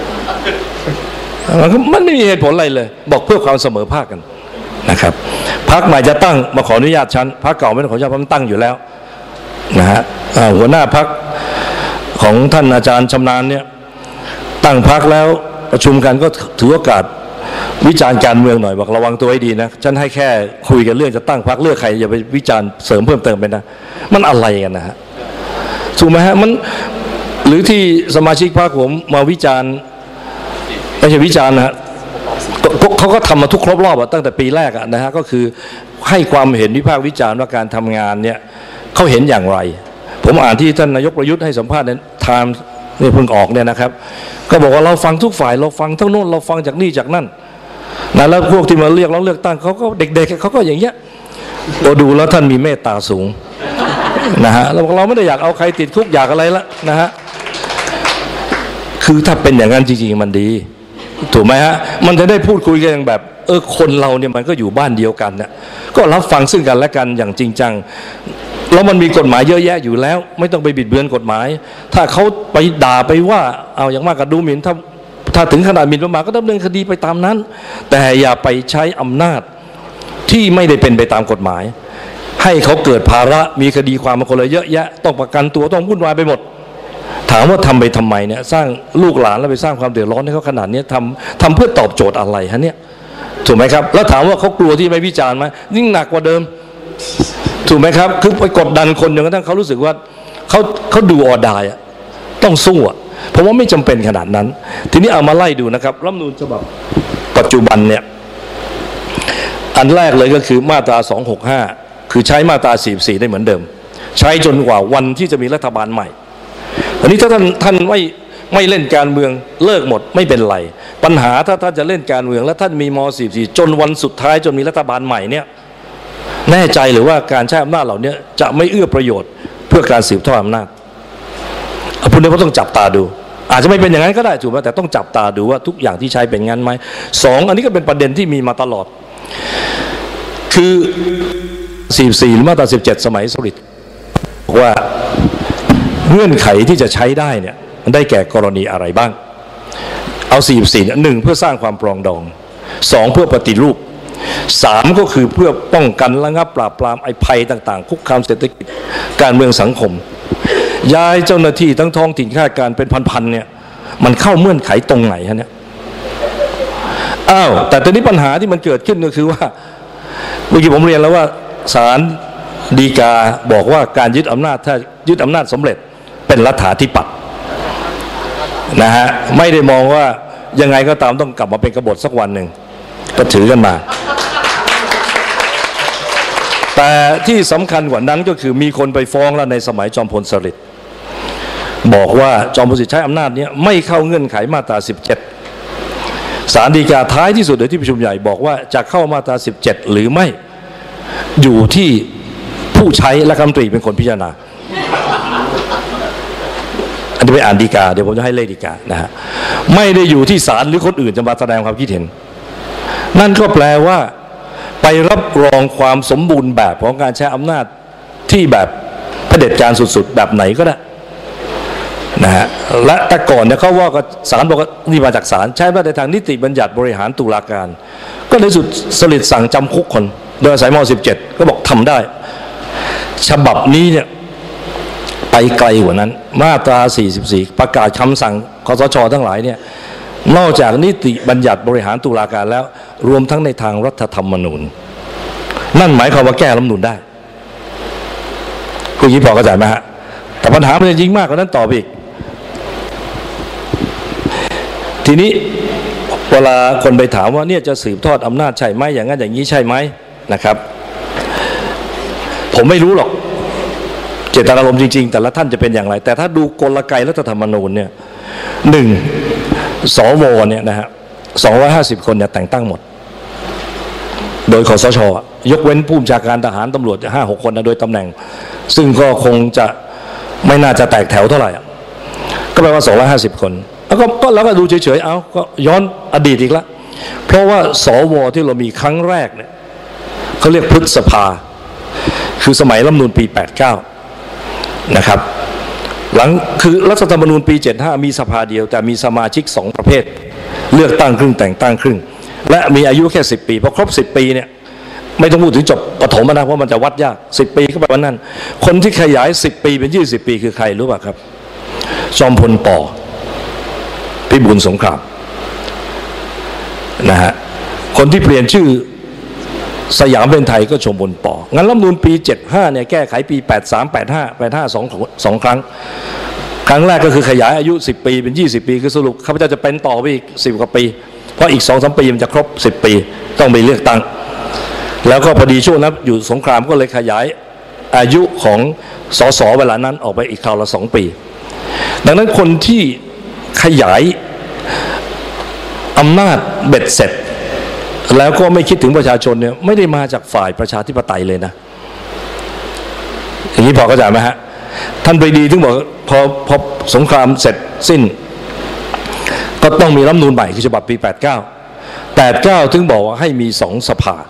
มันไม่มีเหตุผลอะไรเลยบอกเพื่อความเสมอภาคกันนะครับพรรคใหม่จะตั้งมาขออนุญาตฉันพรรคเก่าไม่ต้องขออนุญาตเพราะมันตั้งอยู่แล้วนะฮะหัวหน้าพรรคของท่านอาจารย์ชำนาญเนี่ยตั้งพรรคแล้วประชุมกันก็ถือโอกาสวิจารณ์การเมืองหน่อยบอกระวังตัวให้ดีนะฉันให้แค่คุยกันเรื่องจะตั้งพรรคเลือกใครอย่าไปวิจารณ์เสริมเพิ่มเติมไปนะมันอะไรกันนะฮะถูกไหมฮะมันหรือที่สมาชิกพรรคผมมาวิจารณ์ไม่ใช่วิจารณ์นะฮะเขาก็ทำมาทุกครบรอบตั้งแต่ปีแรกนะฮะก็คือให้ความเห็นวิพากษ์วิจารณ์ว่าการทำงานเนี่ยเขาเห็นอย่างไรผมอ่านที่ท่านนายกประยุทธ์ให้สัมภาษณ์ในไทม์นี่เพิ่งออกเนี่ยนะครับก็บอกว่าเราฟังทุกฝ่ายเราฟังทั้งโน้นเราฟังจากนี่จากนั่นนะแล้วพวกที่มาเรียกร้องเลือกตั้งเขาก็เด็กๆเขาก็อย่างเงี้ยเราดูแล้วท่านมีเมตตาสูงนะฮะเราไม่ได้อยากเอาใครติดคุกอยากอะไรละนะฮะคือถ้าเป็นอย่างนั้นจริงๆมันดีถูกไหมฮะมันจะได้พูดคุยกันอย่างแบบคนเราเนี่ยมันก็อยู่บ้านเดียวกันเนี่ยก็รับฟังซึ่งกันและกันอย่างจริงจังแล้วมันมีกฎหมายเยอะแยะอยู่แล้วไม่ต้องไปบิดเบือนกฎหมายถ้าเขาไปด่าไปว่าเอาอย่างมากก็ดูหมิ่นถ้าถึงขนาดหมิ่นประมาทก็ดำเนินคดีไปตามนั้นแต่อย่าไปใช้อำนาจที่ไม่ได้เป็นไปตามกฎหมายให้เขาเกิดภาระมีคดีความมาคนละเยอะแยะต้องประกันตัวต้องวุ่นวายไปหมดถามว่าทำไปทำไมเนี่ยสร้างลูกหลานแล้วไปสร้างความเดือดร้อนให้เขาขนาดนี้ทำเพื่อตอบโจทย์อะไรฮะเนี่ยถูกไหมครับแล้วถามว่าเขากลัวที่ไม่วิจารณ์ไหมยิ่งหนักกว่าเดิมถูกไหมครับคือไปกดดันคนจนกระทั่งเขารู้สึกว่าเขาดูออดายอะต้องสู้อะผมว่าไม่จำเป็นขนาดนั้นทีนี้เอามาไล่ดูนะครับรัฐธรรมนูญฉบับปัจจุบันเนี่ยอันแรกเลยก็คือมาตรา265คือใช้มาตรา44ได้เหมือนเดิมใช้จนกว่าวันที่จะมีรัฐบาลใหม่อันนี้ถ้าท่านไม่เล่นการเมืองเลิกหมดไม่เป็นไรปัญหาถ้าท่านจะเล่นการเมืองแล้วท่านมีม.44จนวันสุดท้ายจนมีรัฐบาลใหม่เนี่ยแน่ใจหรือว่าการใช้อำนาจเหล่านี้จะไม่เอื้อประโยชน์เพื่อการสืบทอดอำนาจพวกนี้ก็ต้องจับตาดูอาจจะไม่เป็นอย่างนั้นก็ได้ถูกไหมแต่ต้องจับตาดูว่าทุกอย่างที่ใช้เป็นงั้นไหมสองอันนี้ก็เป็นประเด็นที่มีมาตลอดคือ44หรือมาตรา17สมัยสฤษดิ์บอกว่าเงื่อนไขที่จะใช้ได้เนี่ยมันได้แก่กรณีอะไรบ้างเอา44เนี่ย1เพื่อสร้างความปรองดอง2เพื่อปฏิรูป3ก็คือเพื่อป้องกันระงับปราบปรามไอ้ภัยต่างๆคุกคามเศรษฐกิจการเมืองสังคมย้ายเจ้าหน้าที่ทั้งท้องถิ่นข้าราชการเป็นพันๆเนี่ยมันเข้าเงื่อนไขตรงไหนฮะเนี่ยแต่ตอนนี้ปัญหาที่มันเกิดขึ้นก็คือว่าเมื่อกี้ผมเรียนแล้วว่าศาลฎีกาบอกว่าการยึดอำนาจถ้ายึดอำนาจสำเร็จเป็นรัฐาธิปัตย์นะฮะไม่ได้มองว่ายังไงก็ตามต้องกลับมาเป็นกบฏสักวันหนึ่งก็ถือกันมาแต่ที่สำคัญกว่านั้นก็คือมีคนไปฟ้องแล้วในสมัยจอมพลสฤษดิ์บอกว่าจอมพลสฤษดิ์ใช้อำนาจนี้ไม่เข้าเงื่อนไขมาตรา17ศาลฎีกาท้ายที่สุดโดยที่ประชุมใหญ่บอกว่าจะเข้ามาตรา17หรือไม่อยู่ที่ผู้ใช้และรัฐมนตรีเป็นคนพิจารณาอันนี้ไปอ่านฎีกาเดี๋ยวผมจะให้เลขฎีกานะฮะไม่ได้อยู่ที่ศาลหรือคนอื่นจะมาแสดงความคิดเห็นนั่นก็แปลว่าไปรับรองความสมบูรณ์แบบของการใช้อำนาจที่แบบเผด็จการสุดๆแบบไหนก็ได้นะฮะและแต่ก่อนเนี่ยเขาว่าก็ศาลบอกว่านี่มาจากศาลใช้มาในทางนิติบัญญัติบริหารตุลาการก็ในสุดสฤษดิ์สั่งจำคุกคนโดยอาศัยม.17ก็บอกทำได้ฉบับนี้เนี่ยไปไกลกว่านั้นมาตรา44ประกาศคำสั่งคสช.ทั้งหลายเนี่ยนอกจากนิติบัญญัติบริหารตุลาการแล้วรวมทั้งในทางรัฐธรรมนูญนั่นหมายความว่าแก้รัฐธรรมนูญได้คุณยิ่งพอเข้าใจไหมฮะแต่ปัญหามันยิ่งมากกว่านั้นต่อไปอีกทีนี้เวลาคนไปถามว่าเนี่ยจะสืบทอดอำนาจใช่ไหมอย่างนั้นอย่างนี้ใช่ไหมนะครับผมไม่รู้หรอกเจตนารมณ์จริงๆแต่ละท่านจะเป็นอย่างไรแต่ถ้าดูกลไกรัฐธรรมนูญเนี่ย1สวเนี่ยนะฮะ250คนเนี่ยแต่งตั้งหมดโดยคสช.ยกเว้นผู้บัญชาการทหารตำรวจ 5-6 คนนะโดยตำแหน่งซึ่งก็คงจะไม่น่าจะแตกแถวเท่าไหร่ก็แปลว่า250คนแล้วก็ดูเฉยๆเอาก็ย้อนอดีตอีกแล้วเพราะว่าสวที่เรามีครั้งแรกเนี่ยเขาเรียกพฤษภาคือสมัยรัฐธรรมนูญปี89นะครับหลังคือรัฐธรรมนูญปี75มีสภาเดียวแต่มีสมาชิก2ประเภทเลือกตั้งครึ่งแต่งตั้งครึ่งและมีอายุแค่10ปีพอครบ10ปีเนี่ยไม่ต้องพูดถึงจบประถมนะเพราะมันจะวัดยาก10ปีก็แบบนั้นคนที่ขยาย10ปีเป็น20ปีคือใครรู้ป่ะครับจอมพลป.พิบูลสงครามนะฮะคนที่เปลี่ยนชื่อสยามเป็นไทยก็ชมพลป.งั้นรัฐธรรมนูญปี75เนี่ยแก้ไขปี83 85 2ครั้งครั้งแรกก็คือขยายอายุ10ปีเป็น20ปีคือสรุปข้าพเจ้าจะเป็นต่อไปอีก10กว่าปีเพราะอีก 2-3 ปีมันจะครบ10ปีต้องไปเลือกตั้งแล้วก็พอดีช่วงนั้นอยู่สงครามก็เลยขยายอายุของสสเวลานั้นออกไปอีกคราวละ2ปีดังนั้นคนที่ขยายอำนาจเบ็ดเสร็จแล้วก็ไม่คิดถึงประชาชนเนี่ยไม่ได้มาจากฝ่ายประชาธิปไตยเลยนะอย่างนี้พอเข้าใจไหมฮะท่านปรีดีถึงบอกพอสงครามเสร็จสิ้นก็ต้องมีรัฐธรรมนูญใหม่คือฉบับปี89ถึงบอกว่าให้มี2สภา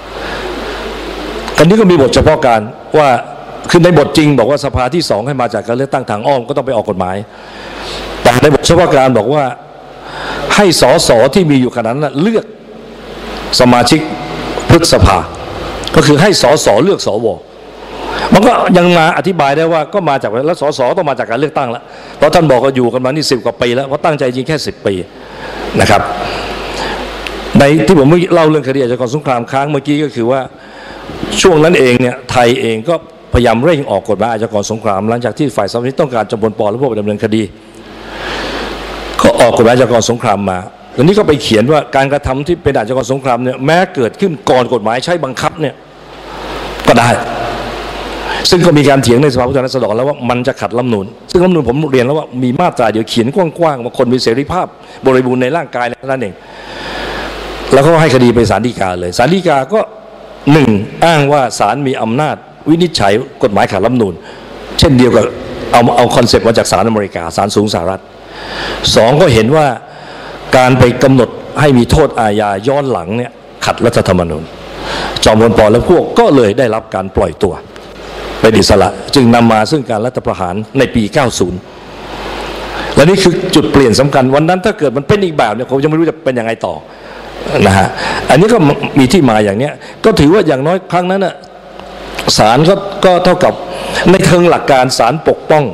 อันนี้ก็มีบทเฉพาะการว่าคือในบทจริงบอกว่าสภาที่2ให้มาจากการเลือกตั้งทางอ้อมก็ต้องไปออกกฎหมายแต่ในบทเฉพาะการบอกว่าให้สสที่มีอยู่ขนาดนั้นเลือกสมาชิกพฤษภาก็คือให้สสเลือกสวมันก็ยังมาอธิบายได้ว่าก็มาจากแล้วสสต้องมาจากการเลือกตั้งแล้วเพราะท่านบอกว่าอยู่กันมานี่10 กว่าปีแล้วเพราะตั้งใจจริงแค่10 ปีนะครับในที่ผมเล่าเรื่องคดีอาชญากรสงครามค้างเมื่อกี้ก็คือว่าช่วงนั้นเองเนี่ยไทยเองก็พยายามเร่งออกกฎหมายอาชญากรสงครามหลังจากที่ฝ่ายสำนักต้องการจำนวนปและพวกไปดำเนินคดีก็ออกกฎหมายอาชญากรสงครามมาทีนี้ก็ไปเขียนว่าการกระทำที่เป็นอาชญากรสงครามเนี่ยแม้เกิดขึ้นก่อนกฎหมายใช้บังคับเนี่ยก็ได้ซึ่งก็มีการเถียงในสภาผู้แทนราษฎรแล้วว่ามันจะขัดรัฐธรรมนูญซึ่งรัฐธรรมนูญผมเรียนแล้วว่ามีมาตราเดียวเขียนกว้างๆว่าคนมีเสรีภาพบริบูรณ์ในร่างกายนั่นเองแล้วก็ให้คดีไปศาลฎีกาเลยศาลฎีกาก็อ้างว่าศาลมีอำนาจวินิจฉัยกฎหมายขัดรัฐธรรมนูญเช่นเดียวกับเอาคอนเซปต์มาจากศาลอเมริกาศาลสูงสหรัฐ2ก็เห็นว่าการไปกำหนดให้มีโทษอาญาย้อนหลังเนี่ยขัดรัฐธรรมนูญจอมพลป.และพวกก็เลยได้รับการปล่อยตัวเป็นอิสระจึงนำมาซึ่งการรัฐประหารในปี 90 และนี่คือจุดเปลี่ยนสำคัญวันนั้นถ้าเกิดมันเป็นอีกแบบเนี่ยผมยังไม่รู้จะเป็นยังไงต่อนะฮะอันนี้ก็มีที่มาอย่างเนี้ยก็ถือว่าอย่างน้อยครั้งนั้นน่ะศาลก็เท่ากับในเชิงหลักการศาลปกป้อง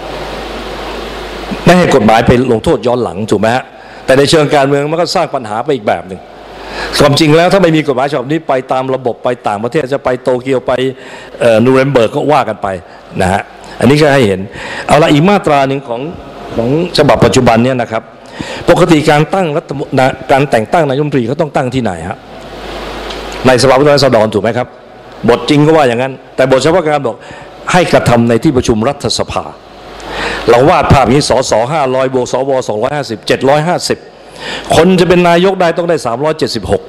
ไม่ให้กฎหมายไปลงโทษย้อนหลังถูกไหมฮะแต่ในเชิงการเมืองมันก็สร้างปัญหาไปอีกแบบหนึ่งความจริงแล้วถ้าไม่มีกฎหมายฉบับนี้ไปตามระบบไปต่างประเทศจะไปโตเกียวไปนูเรมเบิร์กก็ว่ากันไปนะฮะอันนี้ก็ให้เห็นเอาละอีกมาตราหนึ่งของฉบับปัจจุบันเนี่ยนะครับปกติการแต่งตั้งนายกรัฐมนตรีเขาต้องตั้งที่ไหนฮะในสภาผู้แทนราษฎรถูกไหมครับบทจริงก็ว่าอย่างนั้นแต่บทเฉพาะการบอกให้กระทำในที่ประชุมรัฐสภาเราวาดภาพนี้สส500บวกสว250 750คนจะเป็นนายกได้ต้องได้376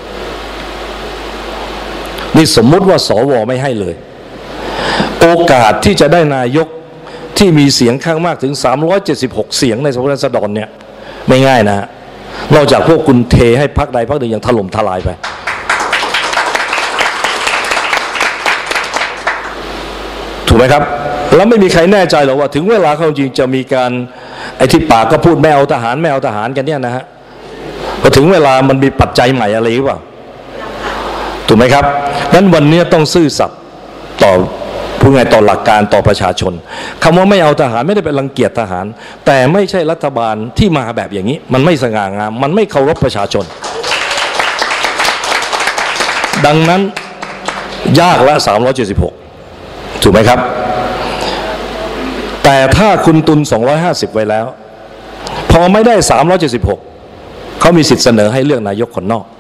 นี่สมมุติว่าสวไม่ให้เลยโอกาสที่จะได้นายกที่มีเสียงข้างมากถึง376เสียงในสภาผู้แทนราษฎรเนี่ยไม่ง่ายนะฮะนอกจากพวกคุณเทให้พรรคใดพรรคหนึ่งอย่างถล่มทลายไปถูกไหมครับแล้วไม่มีใครแน่ใจหรอกว่าถึงเวลาเขาจริงจะมีการไอ้ที่ปากก็พูดไม่เอาทหารไม่เอาทหารกันเนี่ยนะฮะพอถึงเวลามันมีปัจจัยใหม่อะไรหรือเปล่าถูกไหมครับนั้นวันนี้ต้องซื่อสัตย์ต่อผู้ไงต่อหลักการต่อประชาชนคำว่าไม่เอาทหารไม่ได้เป็นรังเกียจทหารแต่ไม่ใช่รัฐบาลที่มาแบบอย่างนี้มันไม่สง่างามมันไม่เคารพประชาชนดังนั้นยากละ376ถูกไหมครับแต่ถ้าคุณตุน250ไว้แล้วพอไม่ได้376เขามีสิทธิ์เสนอให้เลือกนายกคนนอก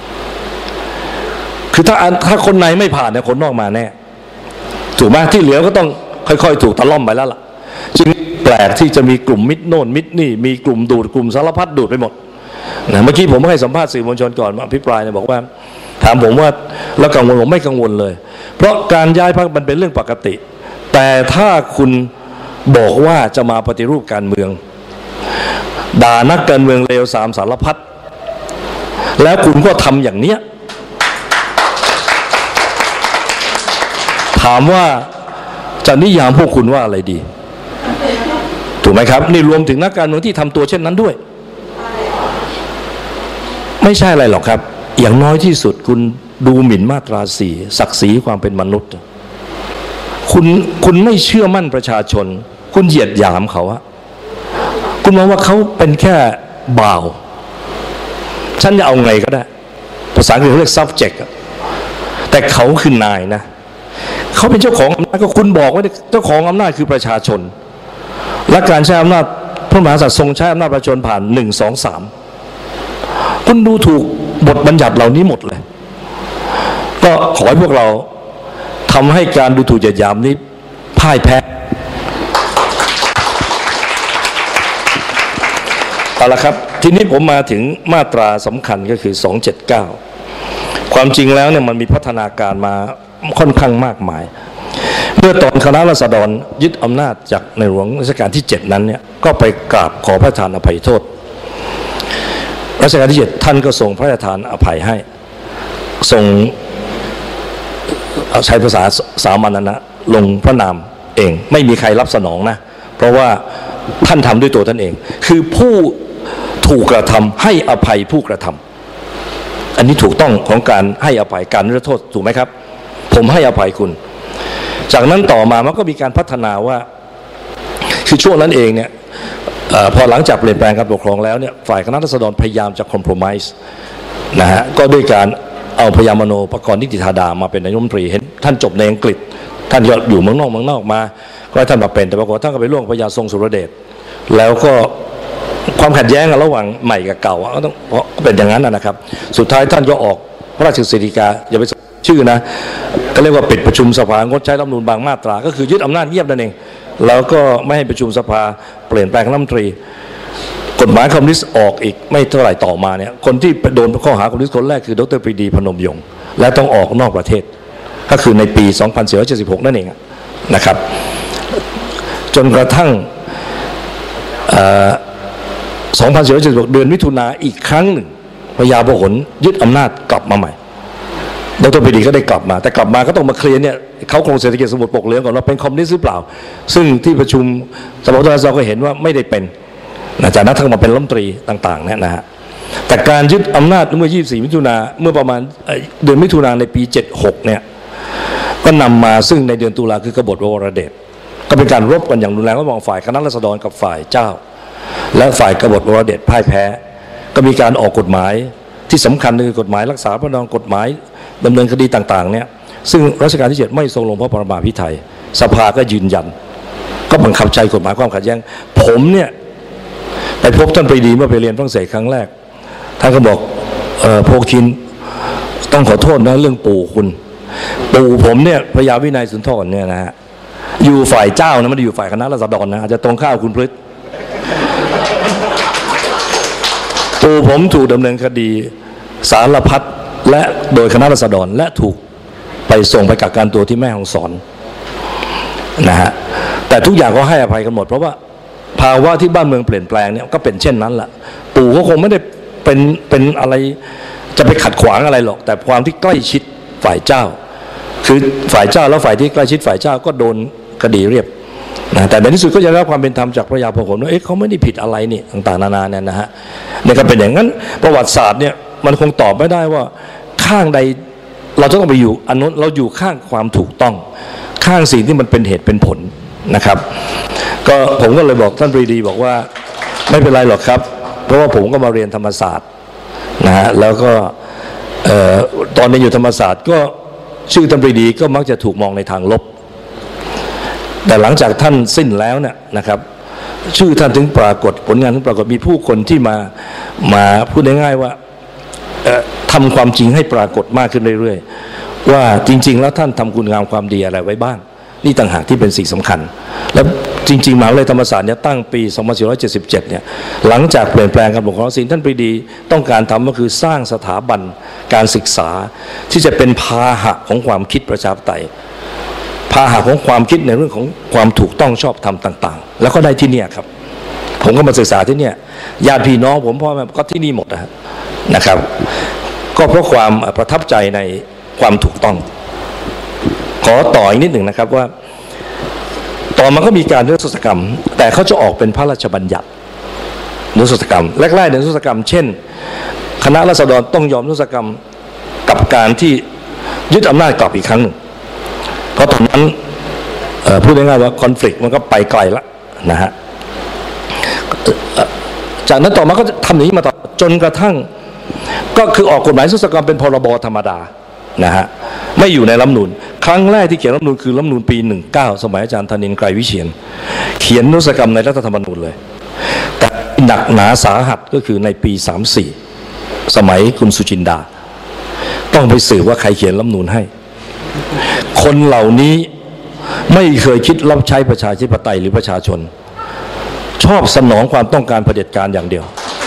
คือถ้าคนในไม่ผ่านเนี่ยคนนอกมาแน่ถูกไหมที่เหลือก็ต้องค่อยๆถูกตะล่อมไปแล้วล่ะจึงแปลกที่จะมีกลุ่มมิตรโน่นมิตรนี่มีกลุ่มดูดกลุ่มสารพัดดูดไปหมดนะเมื่อกี้ผมให้สัมภาษณ์สื่อมวลชนก่อนอภิปรายเนี่ยบอกว่าถามผมว่าแล้วกังวลผมไม่กังวลเลยเพราะการย้ายพรรคมันเป็นเรื่องปกติแต่ถ้าคุณบอกว่าจะมาปฏิรูปการเมืองด่านักการเมืองเลวสารพัดแล้วคุณก็ทำอย่างเนี้ยถามว่าจะนิยามพวกคุณว่าอะไรดีถูกไหมครับนี่รวมถึงนักการเมืองที่ทำตัวเช่นนั้นด้วยไม่ใช่อะไรหรอกครับอย่างน้อยที่สุดคุณดูหมิ่นมาตรา4ศักดิ์ศรีความเป็นมนุษย์คุณไม่เชื่อมั่นประชาชนคุณเหยียดหยามเขาอะคุณมองว่าเขาเป็นแค่บ่าวฉันจะเอาไงก็ได้ภาษาอังกฤษเรียก subject แต่เขาคือนายนะเขาเป็นเจ้าของอำนาจก็คุณบอกว่าเจ้าของอำนาจคือประชาชนและการใช้อำนาจพระมหากษัตริย์ทรงใช้อำนาจประชาชนผ่าน1 2 3คุณดูถูกบทบัญญัติเหล่านี้หมดเลยก็ขอให้พวกเราทำให้การดูถูกเหยียดหยามนี้พ่ายแพ้เอาละครับทีนี้ผมมาถึงมาตราสำคัญก็คือ279ความจริงแล้วเนี่ยมันมีพัฒนาการมาค่อนข้างมากมายเมื่อตอนคณะราษฎรยึดอำนาจจากในหลวงรัชกาลที่7นั้นเนี่ยก็ไปกราบขอพระราชทานอภัยโทษรัชกาลที่7ท่านก็ทรงพระราชทานอภัยให้ทรงใช้ภาษาสามัญนะลงพระนามเองไม่มีใครรับสนองนะเพราะว่าท่านทำด้วยตัวท่านเองคือผู้ถูกกระทำให้อภัยผู้กระทำอันนี้ถูกต้องของการให้อภัยการนิรโทษถูกไหมครับผมให้อภัยคุณจากนั้นต่อมามันก็มีการพัฒนาว่าคือช่วงนั้นเองเนี่ยพอหลังจากเปลี่ยนแปลงการปกครองแล้วเนี่ยฝ่ายคณะราษฎรพยายามจะคอมโพรไมซ์นะฮะก็ด้วยการเอาพยามโนปกรณ์นิติธาดามาเป็นนายกรัฐมนตรีเห็นท่านจบในอังกฤษท่านก็อยู่เมืองนอกมาก็ให้ท่านมาเป็นแต่ปรากฏท่านก็ไปร่วมพญาทรงสุรเดชแล้วก็ความขัดแย้งระหว่างใหม่กับเก่าก็ต้องเป็นอย่างนั้นนะครับสุดท้ายท่านก็ออกพระราชกฤษฎีกาอย่าไปชื่อนะก็เรียกว่าปิดประชุมสภางดใช้รัฐธรรมนูญบางมาตราก็คือยึดอำนาจเงียบนั่นเองแล้วก็ไม่ให้ประชุมสภาเปลี่ยนแปลงรัฐมนตรีกฎหมายคอมมิวนิสต์ออกอีกไม่เท่าไหร่ต่อมาเนี่ยคนที่โดนข้อหาคอมมิวนิสต์คนแรกคือดร.ปรีดีพนมยงค์และต้องออกนอกประเทศก็คือในปี 2476 นั่นเองนะครับจนกระทั่ง2476 เดือนมิถุนาอีกครั้งหนึ่งพญาพหลยึดอำนาจกลับมาใหม่ดร.ปรีดีก็ได้กลับมาแต่กลับมาก็ต้องมาเคลียร์เนี่ยเขาโครงเศรษฐกิจสมุทรปกเหลืองก่อนว่าเป็นคอมมิวนิสต์หรือเปล่าซึ่งที่ประชุมสภาผู้แทนราษฎรก็เห็นว่าไม่ได้เป็นจากนั้นทั้งมาเป็นรัฐมนตรีต่างๆเนี่ยนะฮะแต่การยึดอำนาจเมื่อ 24 มิถุนาเมื่อประมาณเดือนมิถุนาในปี 76 เนี่ยก็นำมาซึ่งในเดือนตุลาคือกบฏวรเดชก็เป็นการรบกันอย่างรุนแรงระหว่างฝ่ายคณะราษฎรกับฝ่ายเจ้าและฝ่ายกบฏวรเดชพ่ายแพ้ก็มีการออกกฎหมายที่สำคัญคือกฎหมายรักษาพระนองกฎหมายดำเนินคดีต่างๆเนี่ยซึ่งรัชกาลที่ 7ไม่ทรงลงพระปรมาภิไธยสภาก็ยืนยันก็บังคับใช้กฎหมายความขัดแย้งผมเนี่ยไปพบท่านปรีดีเมื่อไปเรียนฝรั่งเศสครั้งแรกท่านก็บอกโพคินต้องขอโทษนะเรื่องปู่คุณปู่ผมเนี่ยพระยาวินัยสุนทรเนี่ยนะฮะอยู่ฝ่ายเจ้านะไม่ได้อยู่ฝ่ายคณะราษฎรนะอาจจะตรงข้าวคุณพฤษปู่ผมถูกดำเนินคดีสารพัดและโดยคณะราษฎรและถูกไปส่งไปกักกันตัวที่แม่ฮ่องสอนนะฮะแต่ทุกอย่างก็ให้อภัยกันหมดเพราะว่าภาวะที่บ้านเมืองเปลี่ยนแปลงเนี่ยก็เป็นเช่นนั้นแหละปู่ก็คงไม่ได้เป็นอะไรจะไปขัดขวางอะไรหรอกแต่ความที่ใกล้ชิดฝ่ายเจ้าคือฝ่ายเจ้าแล้วฝ่ายที่ใกล้ชิดฝ่ายเจ้าก็โดนคดีเรียบนะแต่ในที่สุดก็จะได้รับความเป็นธรรมจากพระยาพหลว่าเขาไม่ได้ผิดอะไรนี่ต่างๆนานาเนี่ยนะฮะนี่ก็เป็นอย่างนั้นประวัติศาสตร์เนี่ยมันคงตอบไม่ได้ว่าข้างใดเราจะต้องไปอยู่อันนั้นเราอยู่ข้างความถูกต้องข้างสิ่งที่มันเป็นเหตุเป็นผลนะครับก็ผมก็เลยบอกท่านปรีดีบอกว่าไม่เป็นไรหรอกครับเพราะว่าผมก็มาเรียนธรรมศาสตร์นะฮะแล้วก็ตอนนี้อยู่ธรรมศาสตร์ก็ชื่อท่านปรีดีก็มักจะถูกมองในทางลบแต่หลังจากท่านสิ้นแล้วเนี่ยนะครับชื่อท่านถึงปรากฏผลงานถึงปรากฏมีผู้คนที่มาพูดง่ายๆว่าทำความจริงให้ปรากฏมากขึ้นเรื่อยๆว่าจริงๆแล้วท่านทำคุณงามความดีอะไรไว้บ้างนี่ต่างหากที่เป็นสิ่งสำคัญแล้วจริงๆมหาวิทยาลัยธรรมศาสตร์เนี่ยตั้งปี 2477 เนี่ยหลังจากเปลี่ยนแปลงการปกครองสิ่งท่านปรีดีต้องการทำก็คือสร้างสถาบันการศึกษาที่จะเป็นพาหะของความคิดประชาธิปไตยพาหะของความคิดในเรื่องของความถูกต้องชอบธรรมต่างๆแล้วก็ได้ที่เนี่ยครับผมก็มาศึกษาที่เนี่ยญาติพี่น้องผมพ่อแม่ก็ที่นี่หมดนะครับก็เพราะความประทับใจในความถูกต้องขอต่ออีกนิดหนึ่งนะครับว่าต่อมาก็มีการนิรโทษกรรมแต่เขาจะออกเป็นพระราชบัญญัตินิรโทษกรรมแรกๆนิรโทษกรรมเช่นคณะราษฎรต้องยอมนิรโทษกรรมกับการที่ยึดอำนาจกลับอีกครั้งหนึ่งเพราะตอนนั้นพูดง่ายๆว่าคอนฟลิกต์มันก็ไปไกลแล้วนะฮะจากนั้นต่อมาก็ทำอย่างนี้มาต่อจนกระทั่งก็คือออกกฎหมายนิรโทษกรรมเป็นพรบธรรมดานะฮะไม่อยู่ในรัฐธรรมนูญครั้งแรกที่เขียนรัฐธรรมนูญคือรัฐธรรมนูญปี 19 สมัยอาจารย์ธนินทร์ ไกรวิเชียรเขียนนิรโทษกรรมในรัฐธรรมนูญเลยแต่หนักหนาสาหัสก็คือในปี 34 สมัยคุณสุจินดาต้องไปสืบว่าใครเขียนรัฐธรรมนูญให้คนเหล่านี้ไม่เคยคิดรับใช้ประชาธิปไตยหรือประชาชนชอบสนองความต้องการเผด็จการอย่างเดียว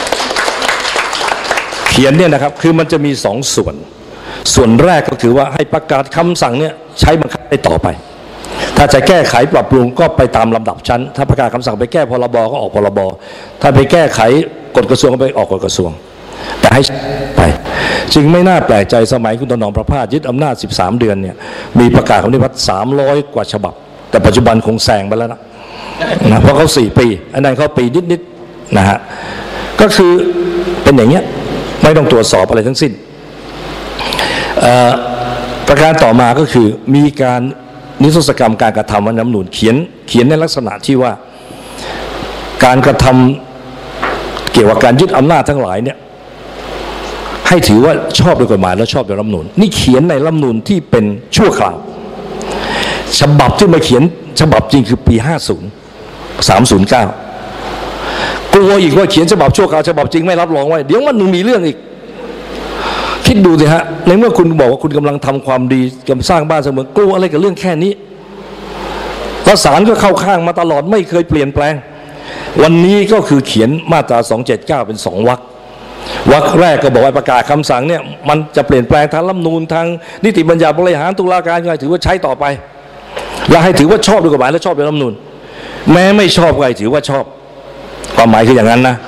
เขียนเนี่ยนะครับคือมันจะมีสองส่วนแรกก็คือว่าให้ประกาศคำสั่งเนี่ยใช้บังคับได้ต่อไปถ้าจะแก้ไขปรับปรุงก็ไปตามลำดับชั้นถ้าประกาศคำสั่งไปแก้พรบก็ออกพรบถ้าไปแก้ไขกฎกระทรวงก็ไปออกกฎกระทรวงแต่ให้ไปจึงไม่น่าแปลกใจสมัยคุณถนอมประภาสยึดอำนาจ13 เดือนเนี่ยมีประกาศคำนิพัฒน์300 กว่าฉบับแต่ปัจจุบันคงแซงไปแล้วนะเพราะเขา4 ปีอันนั้นเขาปีนิดๆนะฮะก็คือเป็นอย่างเงี้ยไม่ต้องตรวจสอบอะไรทั้งสิ้นประการต่อมาก็คือมีการนิรโทษกรรมการกระทำรัฐธรรมนูญเขียนในลักษณะที่ว่าการกระทำเกี่ยวกับการยึดอำนาจทั้งหลายเนี่ยให้ถือว่าชอบโดยกฎหมายและชอบโดยรัฐธรรมนูญนี่เขียนในรัฐธรรมนูญที่เป็นชั่วคราวฉบับที่มาเขียนฉบับจริงคือปี309กลัวอีกว่าเขียนฉบับชั่วคราวฉบับจริงไม่รับรองไว้เดี๋ยวมันมีเรื่องอีกคิดดูสิฮะในเมื่อคุณบอกว่าคุณกำลังทำความดีกำลังสร้างบ้านเสมอกลัวอะไรกับเรื่องแค่นี้แล้วศาลก็เข้าข้างมาตลอดไม่เคยเปลี่ยนแปลงวันนี้ก็คือเขียนมาตรา279เป็น2 วรรคแรกก็บอกว่าประกาศคำสั่งเนี่ยมันจะเปลี่ยนแปลงทางรัฐธรรมนูญทางนิติบัญญัติบริหารตุลาการก็ถือว่าใช้ต่อไปและให้ถือว่าชอบด้วยกฎหมายและชอบด้วยรัฐธรรมนูญแม้ไม่ชอบก็ให้ถือว่าชอบความหมายคืออย่างนั้นนะ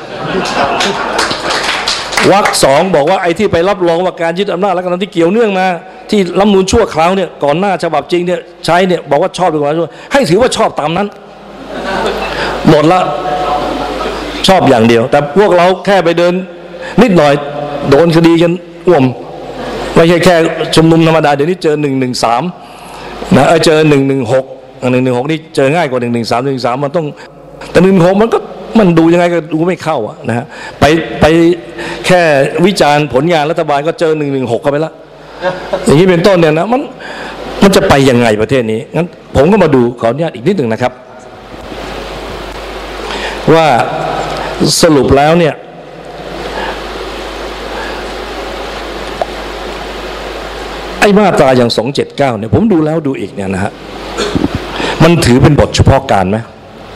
วรรค 2บอกว่าไอ้ที่ไปรับรองว่าการยึดอำนาจและการที่เกี่ยวเนื่องมาที่รัฐธรรมนูญชั่วคราวเนี่ยก่อนหน้าฉบับจริงเนี่ยใช้เนี่ยบอกว่าชอบด้วยกฎหมายให้ถือว่าชอบตามนั้นหมดละชอบอย่างเดียวแต่พวกเราแค่ไปเดินนิดหน่อยโดนคดีกันอ้วมไม่ใช่แค่ชุมนุมธรรมดาเดี๋ยวนี้เจอ113นะเจอ116นี่เจอง่ายกว่า113มันต้องแต่116มันดูยังไงก็ดูไม่เข้าอะนะฮะไปแค่วิจารณ์ผลงานรัฐบาลก็เจอ116เข้าไปแล้วอย่างนี้เป็นต้นเนี่ยนะมันจะไปยังไงประเทศนี้งั้นผมก็มาดูขออนุญาตอีกนิดหนึ่งนะครับว่าสรุปแล้วเนี่ยไอ้มาตราอย่าง279เนี่ยผมดูแล้วดูอีกเนี่ยนะฮะมันถือเป็นบทเฉพาะการไหม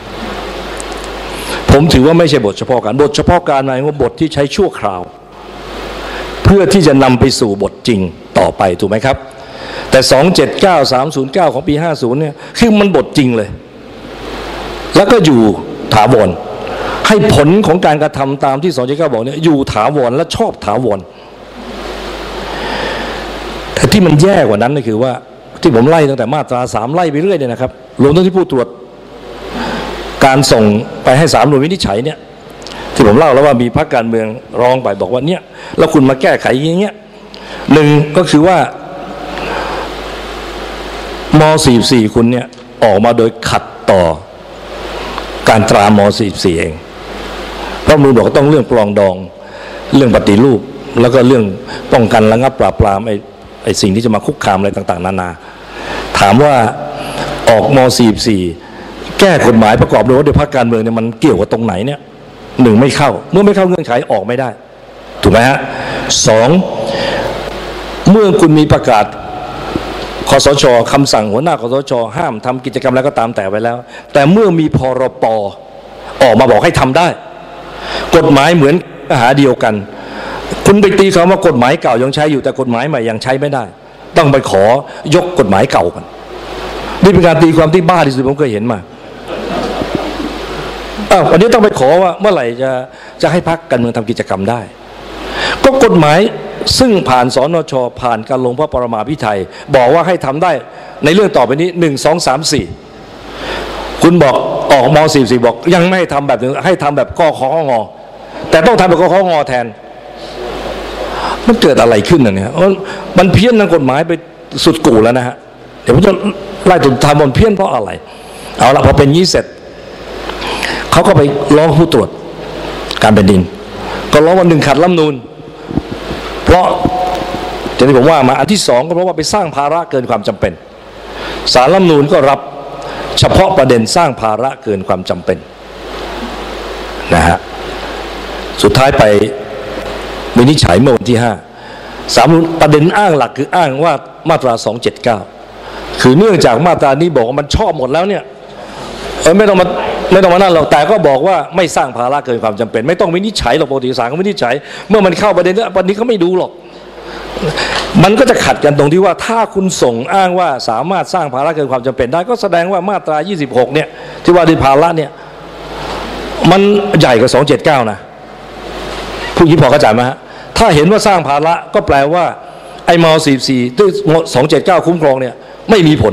ผมถือว่าไม่ใช่บทเฉพาะการบทเฉพาะการหมายว่าบทที่ใช้ชั่วคราวเพื่อที่จะนำไปสู่บทจริงต่อไปถูกไหมครับแต่279 309ของปี50เนี่ยคือมันบทจริงเลยแล้วก็อยู่ถาวรให้ผลของการกระทำตามที่279บอกเนี่ยอยู่ถาวรและชอบถาวรแต่ที่มันแย่กว่านั้นก็คือว่าที่ผมไล่ตั้งแต่มาตรา3ไล่ไปเรื่อยเนี่ยนะครับรวมทั้งที่ผู้ตรวจการส่งไปให้ศาลรัฐธรรมนูญวินิจฉัยเนี่ยที่ผมเล่าแล้วว่ามีพรรคการเมืองร้องไปบอกว่าเนี่ยแล้วคุณมาแก้ไขอย่างเงี้ยหนึ่งก็คือว่าม.44คุณเนี่ยออกมาโดยขัดต่อการตราม.44เองเพราะรัฐธรรมนูญบอกว่าต้องเรื่องปรองดองเรื่องปฏิรูปแล้วก็เรื่องป้องกันระงับปราบปรามไอ้สิ่งที่จะมาคุกคามอะไรต่างๆนานาถามว่าออกม.44แก้กฎหมายประกอบด้วยพรรคการเมืองเนี่ยมันเกี่ยวกับตรงไหนเนี่ยหนึ่งไม่เข้าเมื่อไม่เข้าเงื่อนไขออกไม่ได้ถูกไหมฮะ2เมื่อคุณมีประกาศคสช.คำสั่งหัวหน้าคสช.ห้ามทำกิจกรรมแล้วก็ตามแต่ไว้แล้วแต่เมื่อมีพรป.ออกมาบอกให้ทำได้กฎหมายเหมือนหาเดียวกันคุณไปตีเขาว่ากฎหมายเก่ายังใช้อยู่แต่กฎหมายใหม่ยังใช้ไม่ได้ต้องไปขอยกกฎหมายเก่ากันนี่เป็นการตีความที่บ้าที่สุดผมเคยเห็นมาวันนี้ต้องไปขอว่าเมื่อไหร่จะให้พรรคการเมืองทำกิจกรรมได้ก็กฎหมายซึ่งผ่านสนช.ผ่านการลงพระปรมาภิไธยบอกว่าให้ทำได้ในเรื่องต่อไปนี้1 2 3 4คุณบอกออกม.44บอกยังไม่ให้ทำแบบนึงให้ทำแบบกขง.แต่ต้องทำแบบกขง.แทนมันเกิดอะไรขึ้นเนี่ยมันเพี้ยนทางกฎหมายไปสุดกู่แล้วนะฮะเดี๋ยวผมจะไล่ถึงทำมันเพี้ยนเพราะอะไรเอาละพอเป็นงี้เสร็จเขาก็ไปร้องผู้ตรวจการแผ่นดินก็ร้องว่า1ขัดรัฐธรรมนูญเพราะอย่างที่ผมว่ามาอันที่2ก็เพราะว่าไปสร้างภาระเกินความจำเป็นศาลรัฐธรรมนูญก็รับเฉพาะประเด็นสร้างภาระเกินความจำเป็นนะฮะสุดท้ายไปวินิจฉัยเมื่อวันที่5ศาลรัฐธรรมนูญประเด็นอ้างหลักคืออ้างว่ามาตรา279คือเนื่องจากมาตรานี้บอกว่ามันชอบหมดแล้วเนี่ยไม่ต้องมานั่นหรอกแต่ก็บอกว่าไม่สร้างภาระเกินความจำเป็นไม่ต้องวินิจฉัยหรอกปกติศาลก็วินิจฉัยเมื่อมันเข้าประเด็นนี้วันนี้เขาไม่ดูหรอกมันก็จะขัดกันตรงที่ว่าถ้าคุณส่งอ้างว่าสามารถสร้างภาระเกินความจำเป็นได้ก็แสดงว่ามาตรา26เนี่ยที่ว่าด้วยภาระเนี่ยมันใหญ่กว่า279นะผู้ยิบพอเข้าใจไหมฮะถ้าเห็นว่าสร้างภาระก็แปลว่าไอ้ม.44ด้วย279คุ้มครองเนี่ยไม่มีผล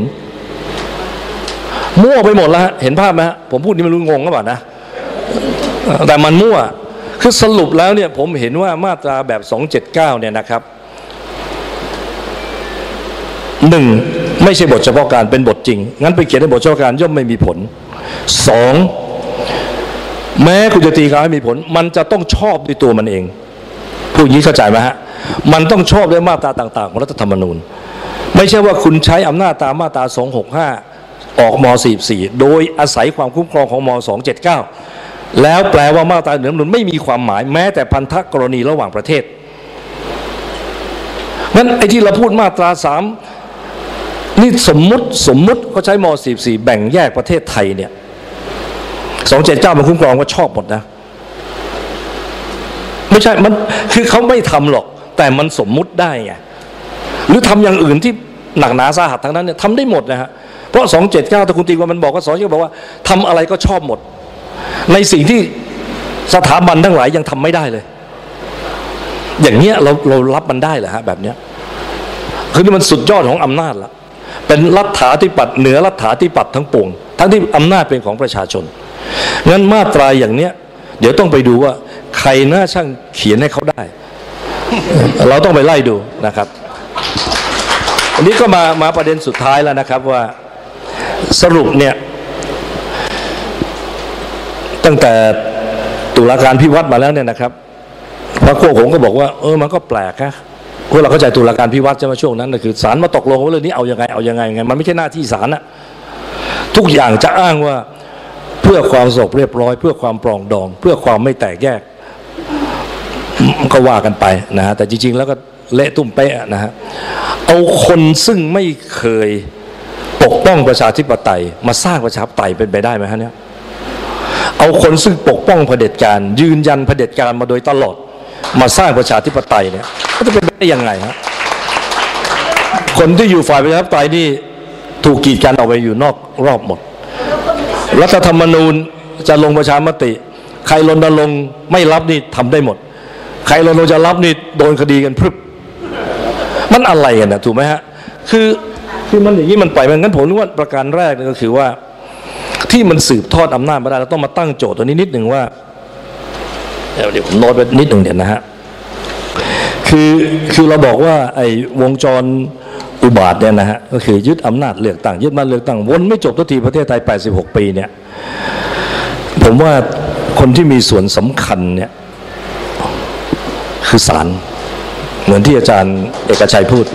มั่วไปหมดแล้วฮะเห็นภาพไหมฮะผมพูดนี่ไม่รู้งงก็บ่านะแต่มันมั่วคือสรุปแล้วเนี่ยผมเห็นว่ามาตราแบบ279เนี่ยนะครับ1 ไม่ใช่บทเฉพาะการเป็นบทจริงงั้นไปเขียนในบทเฉพาะการย่อมไม่มีผลสองแม้คุณจะตีความให้มีผลมันจะต้องชอบด้วยตัวมันเองพูดอย่างนี้เข้าใจไหมฮะมันต้องชอบด้วยมาตราต่างๆของรัฐธรรมนูญไม่ใช่ว่าคุณใช้อำนาจตามมาตรา265ออกม44โดยอาศัยความคุ้มครองของม279แล้วแปลว่ามาตราเหนือรัฐธรรมนูญไม่มีความหมายแม้แต่พันธกรณีระหว่างประเทศงั้นไอ้ที่เราพูดมาตรา3นี่สมมุติเขาใช้ม44แบ่งแยกประเทศไทยเนี่ย279มันคุ้มครองว่าชอบหมดนะไม่ใช่มันคือเขาไม่ทำหรอกแต่มันสมมุติได้ไงหรือทำอย่างอื่นที่หนักหนาสาหัสทั้งนั้นเนี่ยทำได้หมดนะฮะเพราะ279ถ้าคุณตีว่ามันบอกว่า279บอกว่าทำอะไรก็ชอบหมดในสิ่งที่สถาบันทั้งหลายยังทำไม่ได้เลยอย่างเนี้ยเรารับมันได้เหรอฮะแบบเนี้ยคือนี่มันสุดยอดของอำนาจละเป็นรัฐาธิปัตย์เหนือรัฐาธิปัตย์ทั้งปวงทั้งที่อำนาจเป็นของประชาชนงั้นมาตราอย่างเนี้ยเดี๋ยวต้องไปดูว่าใครน่าช่างเขียนให้เขาได้ เราต้องไปไล่ดูนะครับอันนี้ก็มาประเด็นสุดท้ายแล้วนะครับว่าสรุปเนี่ยตั้งแต่ตุลาการพิวัตรมาแล้วเนี่ยนะครับพรรคพวกผมก็บอกว่ามันก็แปลกนะพวกเราเข้าใจตุลาการพิวัตรใช่ไหมช่วงนั้นนะคือศาลมาตกลงว่าเรื่องนี้เอายังไงมันไม่ใช่หน้าที่ศาลนะทุกอย่างจะอ้างว่าเพื่อความสงบเรียบร้อยเพื่อความปรองดองเพื่อความไม่แตกแยกก็ว่ากันไปนะฮะแต่จริงๆแล้วก็เละตุ้มเป๊ะนะฮะเอาคนซึ่งไม่เคยปกป้องประชาธิปไตยมาสร้างประชาธิปไตยเป็นไปได้ไหมฮะเนี่ยเอาคนซึ่งปกป้องเผด็จการยืนยันเผด็จการมาโดยตลอดมาสร้างประชาธิปไตยเนี่ยก็จะเป็นไปได้ยังไงฮะคนที่อยู่ฝ่ายประชาธิปไตยนี่ถูกกีดกันออกไปอยู่นอกรอบหมดรัฐธรรมนูญจะลงประชามติใครรณรงค์ไม่รับนี่ทำได้หมดใครรณรงค์จะรับนี่โดนคดีกันพรึบมันอะไรกันนะถูกไหมฮะคือมันอย่างนี้มันไปงั้นผมนึกว่าประการแรกก็คือว่าที่มันสืบทอดอำนาจมาได้เราต้องมาตั้งโจทย์ตัวนี้นิดหนึ่งว่าเดี๋ยวผมโน้ตไว้นิดหนึ่งเดี๋ยวนะฮะคือเราบอกว่าไอ้วงจรอุบาทเนี่ยนะฮะก็คือยึดอำนาจเลือกตั้งยึดมาเลือกตั้งวนไม่จบทุกทีประเทศไทย86ปีเนี่ยผมว่าคนที่มีส่วนสำคัญเนี่ยคือศาลเหมือนที่อาจารย์เอกชัยพูด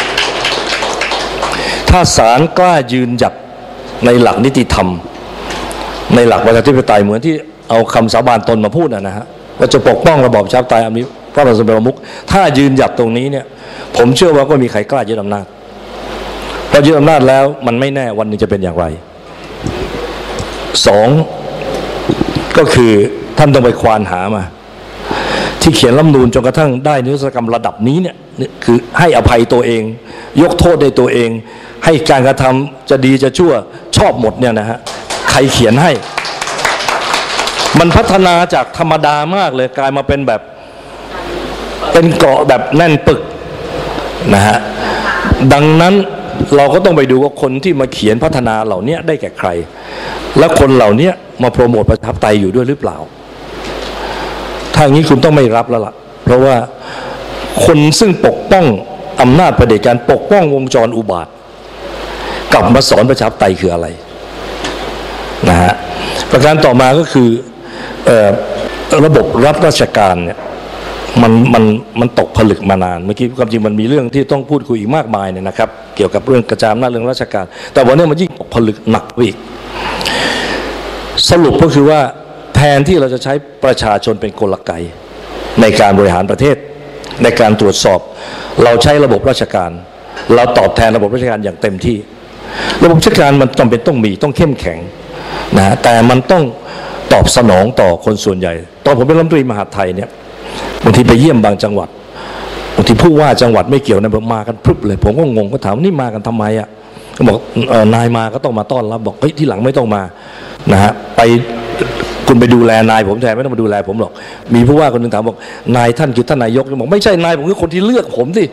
ถ้าศาลกล้ายืนหยัดในหลักนิติธรรมในหลักประชาธิปไตยเหมือนที่เอาคำสาบานตนมาพูดนะฮะว่าจะปกป้องระบอบประชาธิปไตยอันนี้พระบรมสมเด็จพระมุขถ้ายืนหยัดตรงนี้เนี่ยผมเชื่อว่าก็มีใครกล้ายึดอำนาจพอยึดอำนาจแล้วมันไม่แน่วันนี้จะเป็นอย่างไรสองก็คือท่านต้องไปควานหามาที่เขียนรัฐธรรมนูญจนกระทั่งได้นิรโทษกรรมระดับนี้เนี่ยคือให้อภัยตัวเองยกโทษในตัวเองให้การกระทำจะดีจะชั่วชอบหมดเนี่ยนะฮะใครเขียนให้มันพัฒนาจากธรรมดามากเลยกลายมาเป็นแบบเป็นเกราะแบบแน่นปึกนะฮะดังนั้นเราก็ต้องไปดูว่าคนที่มาเขียนพัฒนาเหล่านี้ได้แก่ใครและคนเหล่านี้มาโปรโมทประชาธิปไตยอยู่ด้วยหรือเปล่าถ้าอย่างนี้คุณต้องไม่รับแล้วล่ะเพราะว่าคนซึ่งปกป้องอำนาจเผด็จการปกป้องวงจรอุบาทกลับมาสอนประชาธิปไตยคืออะไรนะฮะประการต่อมาก็คือระบบรัฐราชการเนี่ยมันตกผลึกมานานเมื่อกี้ความจริงมันมีเรื่องที่ต้องพูดคุยอีกมากมายเนี่ยนะครับเกี่ยวกับเรื่องกระจายอำนาจเรื่องราชการแต่วันนี้มันยิ่งตกผลึกหนักอีกสรุปก็คือว่าแทนที่เราจะใช้ประชาชนเป็นกลไกในการบริหารประเทศในการตรวจสอบเราใช้ระบบราชการเราตอบแทนระบบราชการอย่างเต็มที่ระบบราชการมันจำเป็นต้องเข้มแข็งนะแต่มันต้องตอบสนองต่อคนส่วนใหญ่ตอนผมเป็นรัฐมนตรีมหาดไทยเนี่ยบางทีไปเยี่ยมบางจังหวัดบางทีผู้ว่าจังหวัดไม่เกี่ยวนะมากันพรึบเลยผมก็งงก็ถามนี่มากันทำไมอ่ะบอกนายมาก็ต้องมาต้อนรับบอกเฮ้ยที่หลังไม่ต้องมานะฮะไปคุณไปดูแลนายผมแทนไม่ต้องมาดูแลผมหรอกมีผู้ว่าคนหนึ่งถามบอกนายท่านคือท่านนายกบอกไม่ใช่นายผมคือคนที่เลือกผมสิ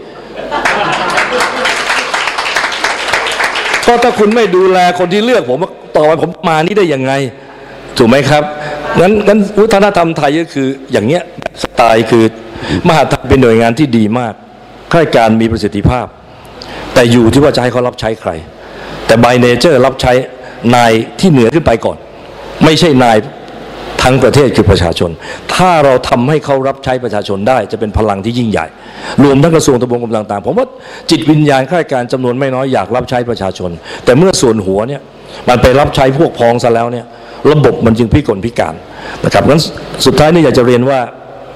เพราะถ้าคุณไม่ดูแลคนที่เลือกผมต่อไปผมมานี่ได้ยังไงถูกไหมครับงั้นวัฒนธรรมไทยก็คืออย่างเงี้ยสไตล์คือมหาดไทยเป็นหน่วยงานที่ดีมากข้าราชการมีประสิทธิภาพแต่อยู่ที่ว่าจะให้เขารับใช้ใครแต่ by nature รับใช้นายที่เหนือขึ้นไปก่อนไม่ใช่นายทั้งประเทศคือประชาชนถ้าเราทำให้เขารับใช้ประชาชนได้จะเป็นพลังที่ยิ่งใหญ่รวมทั้งกระทรวงทบวงกรมต่างๆผมว่าจิตวิญญาณข้าราชการจำนวนไม่น้อยอยากรับใช้ประชาชนแต่เมื่อส่วนหัวเนี่ยมันไปรับใช้พวกพ้องซะแล้วเนี่ยระบบมันจึงพิกลพิการนะครับงั้นสุดท้ายนี่อยากจะเรียนว่า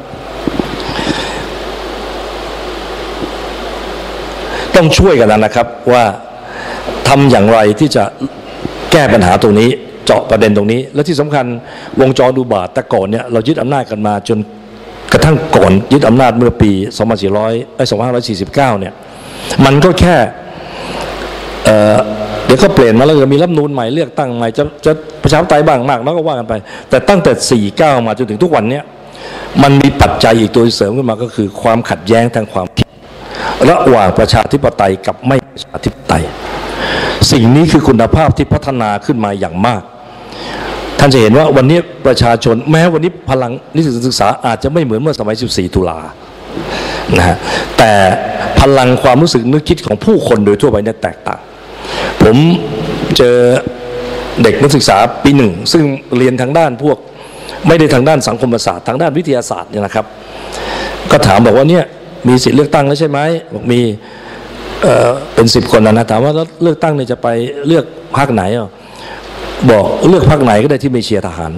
ต้องช่วยกันนะครับว่าทำอย่างไรที่จะแก้ปัญหาตรงนี้เจาะประเด็นตรงนี้และที่สำคัญวงจรอุบาทแต่ก่อนเนี่ยเรายึดอำนาจกันมาจนกระทั่งก่อนยึดอำนาจเมื่อปี2549เนี่ยมันก็แค่เดี๋ยวก็เปลี่ยนมาแล้วก็มีรัฐธรรมนูญใหม่เลือกตั้งใหม่จะประชาธิปไตยบ้างมากน้อยก็ว่ากันไปแต่ตั้งแต่49มาจนถึงทุกวันเนี้ยมันมีปัจจัยอีกตัวเสริมขึ้นมาก็คือความขัดแย้งทางความคิดระหว่างประชาธิปไตยกับไม่ประชาธิปไตยสิ่งนี้คือคุณภาพที่พัฒนาขึ้นมาอย่างมากท่านจะเห็นว่าวันนี้ประชาชนแม้วันนี้พลังนิสิตศึกษาอาจจะไม่เหมือนเมื่อสมัย14ตุลานะฮะแต่พลังความรู้สึกนึกคิดของผู้คนโดยทั่วไปเนี่ยแตกต่างผมเจอเด็กนักศึกษาปีหนึ่งซึ่งเรียนทางด้านพวกไม่ได้ทางด้านสังคมศาสตร์ทางด้านวิทยาศาสตร์เนี่ยนะครับก็ถามบอกว่าเนี่ยมีสิทธิเลือกตั้งแล้วใช่ไหมบอกมีเป็น10 คนนะถามว่าแล้วเลือกตั้งเนี่ยจะไปเลือกพรรคไหนบอกเลือกพรรคไหนก็ได้ที่ไม่เชียร์ทหาร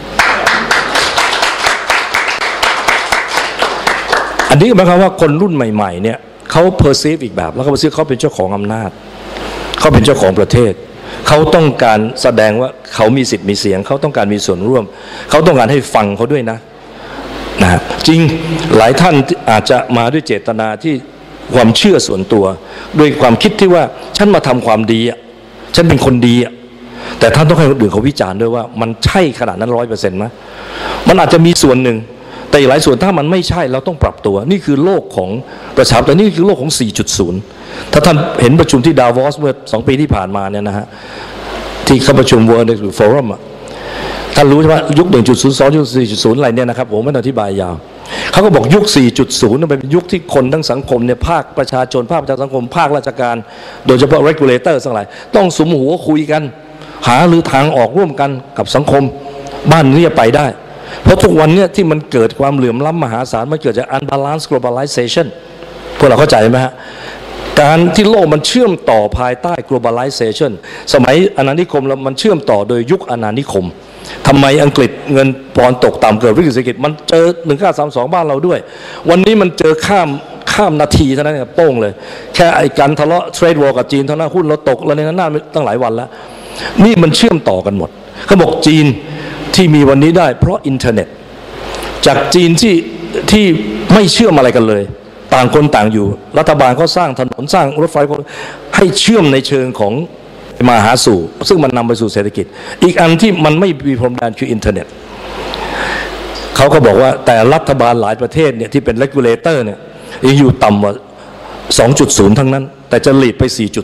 อันนี้หมายความว่าคนรุ่นใหม่ๆเนี่ยเขา perceive อีกแบบแล้วเขาperceiveเขาเป็นเจ้าของอำนาจเขาเป็นเจ้าของประเทศเขาต้องการแสดงว่าเขามีสิทธิ์มีเสียงเขาต้องการมีส่วนร่วมเขาต้องการให้ฟังเขาด้วยนะจริงหลายท่านอาจจะมาด้วยเจตนาที่ความเชื่อส่วนตัวด้วยความคิดที่ว่าฉันมาทำความดีฉันเป็นคนดีแต่ท่านต้องให้คนอื่นเขาวิจารณ์ด้วยว่ามันใช่ขนาดนั้น 100% ไหมมันอาจจะมีส่วนหนึ่งแต่อีกหลายส่วนถ้ามันไม่ใช่เราต้องปรับตัวนี่คือโลกของประชาธิปไตยนี่คือโลกของ 4.0 ถ้าท่านเห็นประชุมที่ดาวอสเมื่อ2 ปีที่ผ่านมาเนี่ยนะฮะที่เขาประชุม World Economic Forum ท่านรู้ใช่ไหมยุค 1.0 2 4.0 อะไรเนี่ยนะครับผมไม่ต้องอธิบายยาวเขาก็บอกยุค 4.0 มันเป็นยุคที่คนทั้งสังคมเนี่ยภาคประชาชนภาคประชาสังคมภาคราชการโดยเฉพาะ regulator ทั้งหลายต้องสุมหัวคุยกันหาหรือทางออกร่วมกันกับสังคมบ้านนี้ไปได้เพราะทุกวันเนี่ยที่มันเกิดความเหลื่อมล้ำมหาศาลมันเกิดจาก unbalanced globalization พวกเราเข้าใจไหมฮะการที่โลกมันเชื่อมต่อภายใต้ globalization สมัยอาณานิคมแล้วมันเชื่อมต่อโดยยุคอาณานิคมทำไมอังกฤษเงินปอนด์ตกต่ำเกิดวิกฤตเศรษฐกิจมันเจอ1932บ้านเราด้วยวันนี้มันเจอข้ามนาทีเท่านั้นโป้งเลยแค่ไอ้การทะเลาะเทรดวอร์กับจีนเท่านั้นหุ้นเราตกแล้วในนั้นตั้งหลายวันแล้วนี่มันเชื่อมต่อกันหมดเขาบอกจีนที่มีวันนี้ได้เพราะอินเทอร์เน็ตจากจีนที่ไม่เชื่อมอะไรกันเลยต่างคนต่างอยู่รัฐบาลก็สร้างถนนสร้างรถไฟให้เชื่อมในเชิงของมาหาสู่ซึ่งมันนำไปสู่เศรษฐกิจอีกอันที่มันไม่มีพรมแดนคืออินเทอร์เน็ตเขาก็บอกว่าแต่รัฐบาลหลายประเทศเนี่ยที่เป็น regulator เนี่ยยังอยู่ต่ำกว่า 2.0 ทั้งนั้นแต่จะหลีดไป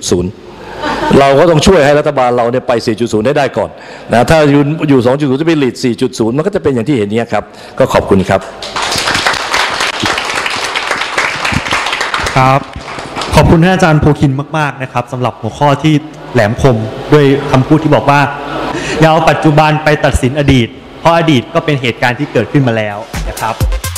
4.0 เราก็ต้องช่วยให้รัฐบาลเราเนี่ยไป 4.0 ได้ก่อนนะถ้าอยู่ 2.0 จะไปหลีด 4.0 มันก็จะเป็นอย่างที่เห็นนี้ครับก็ขอบคุณครับครับขอบคุณท่านอาจารย์โพคินมากๆนะครับสำหรับหัวข้อที่แหลมคมด้วยคำพูดที่บอกว่าอย่าเอาปัจจุบันไปตัดสินอดีตเพราะอดีตก็เป็นเหตุการณ์ที่เกิดขึ้นมาแล้วนะครับ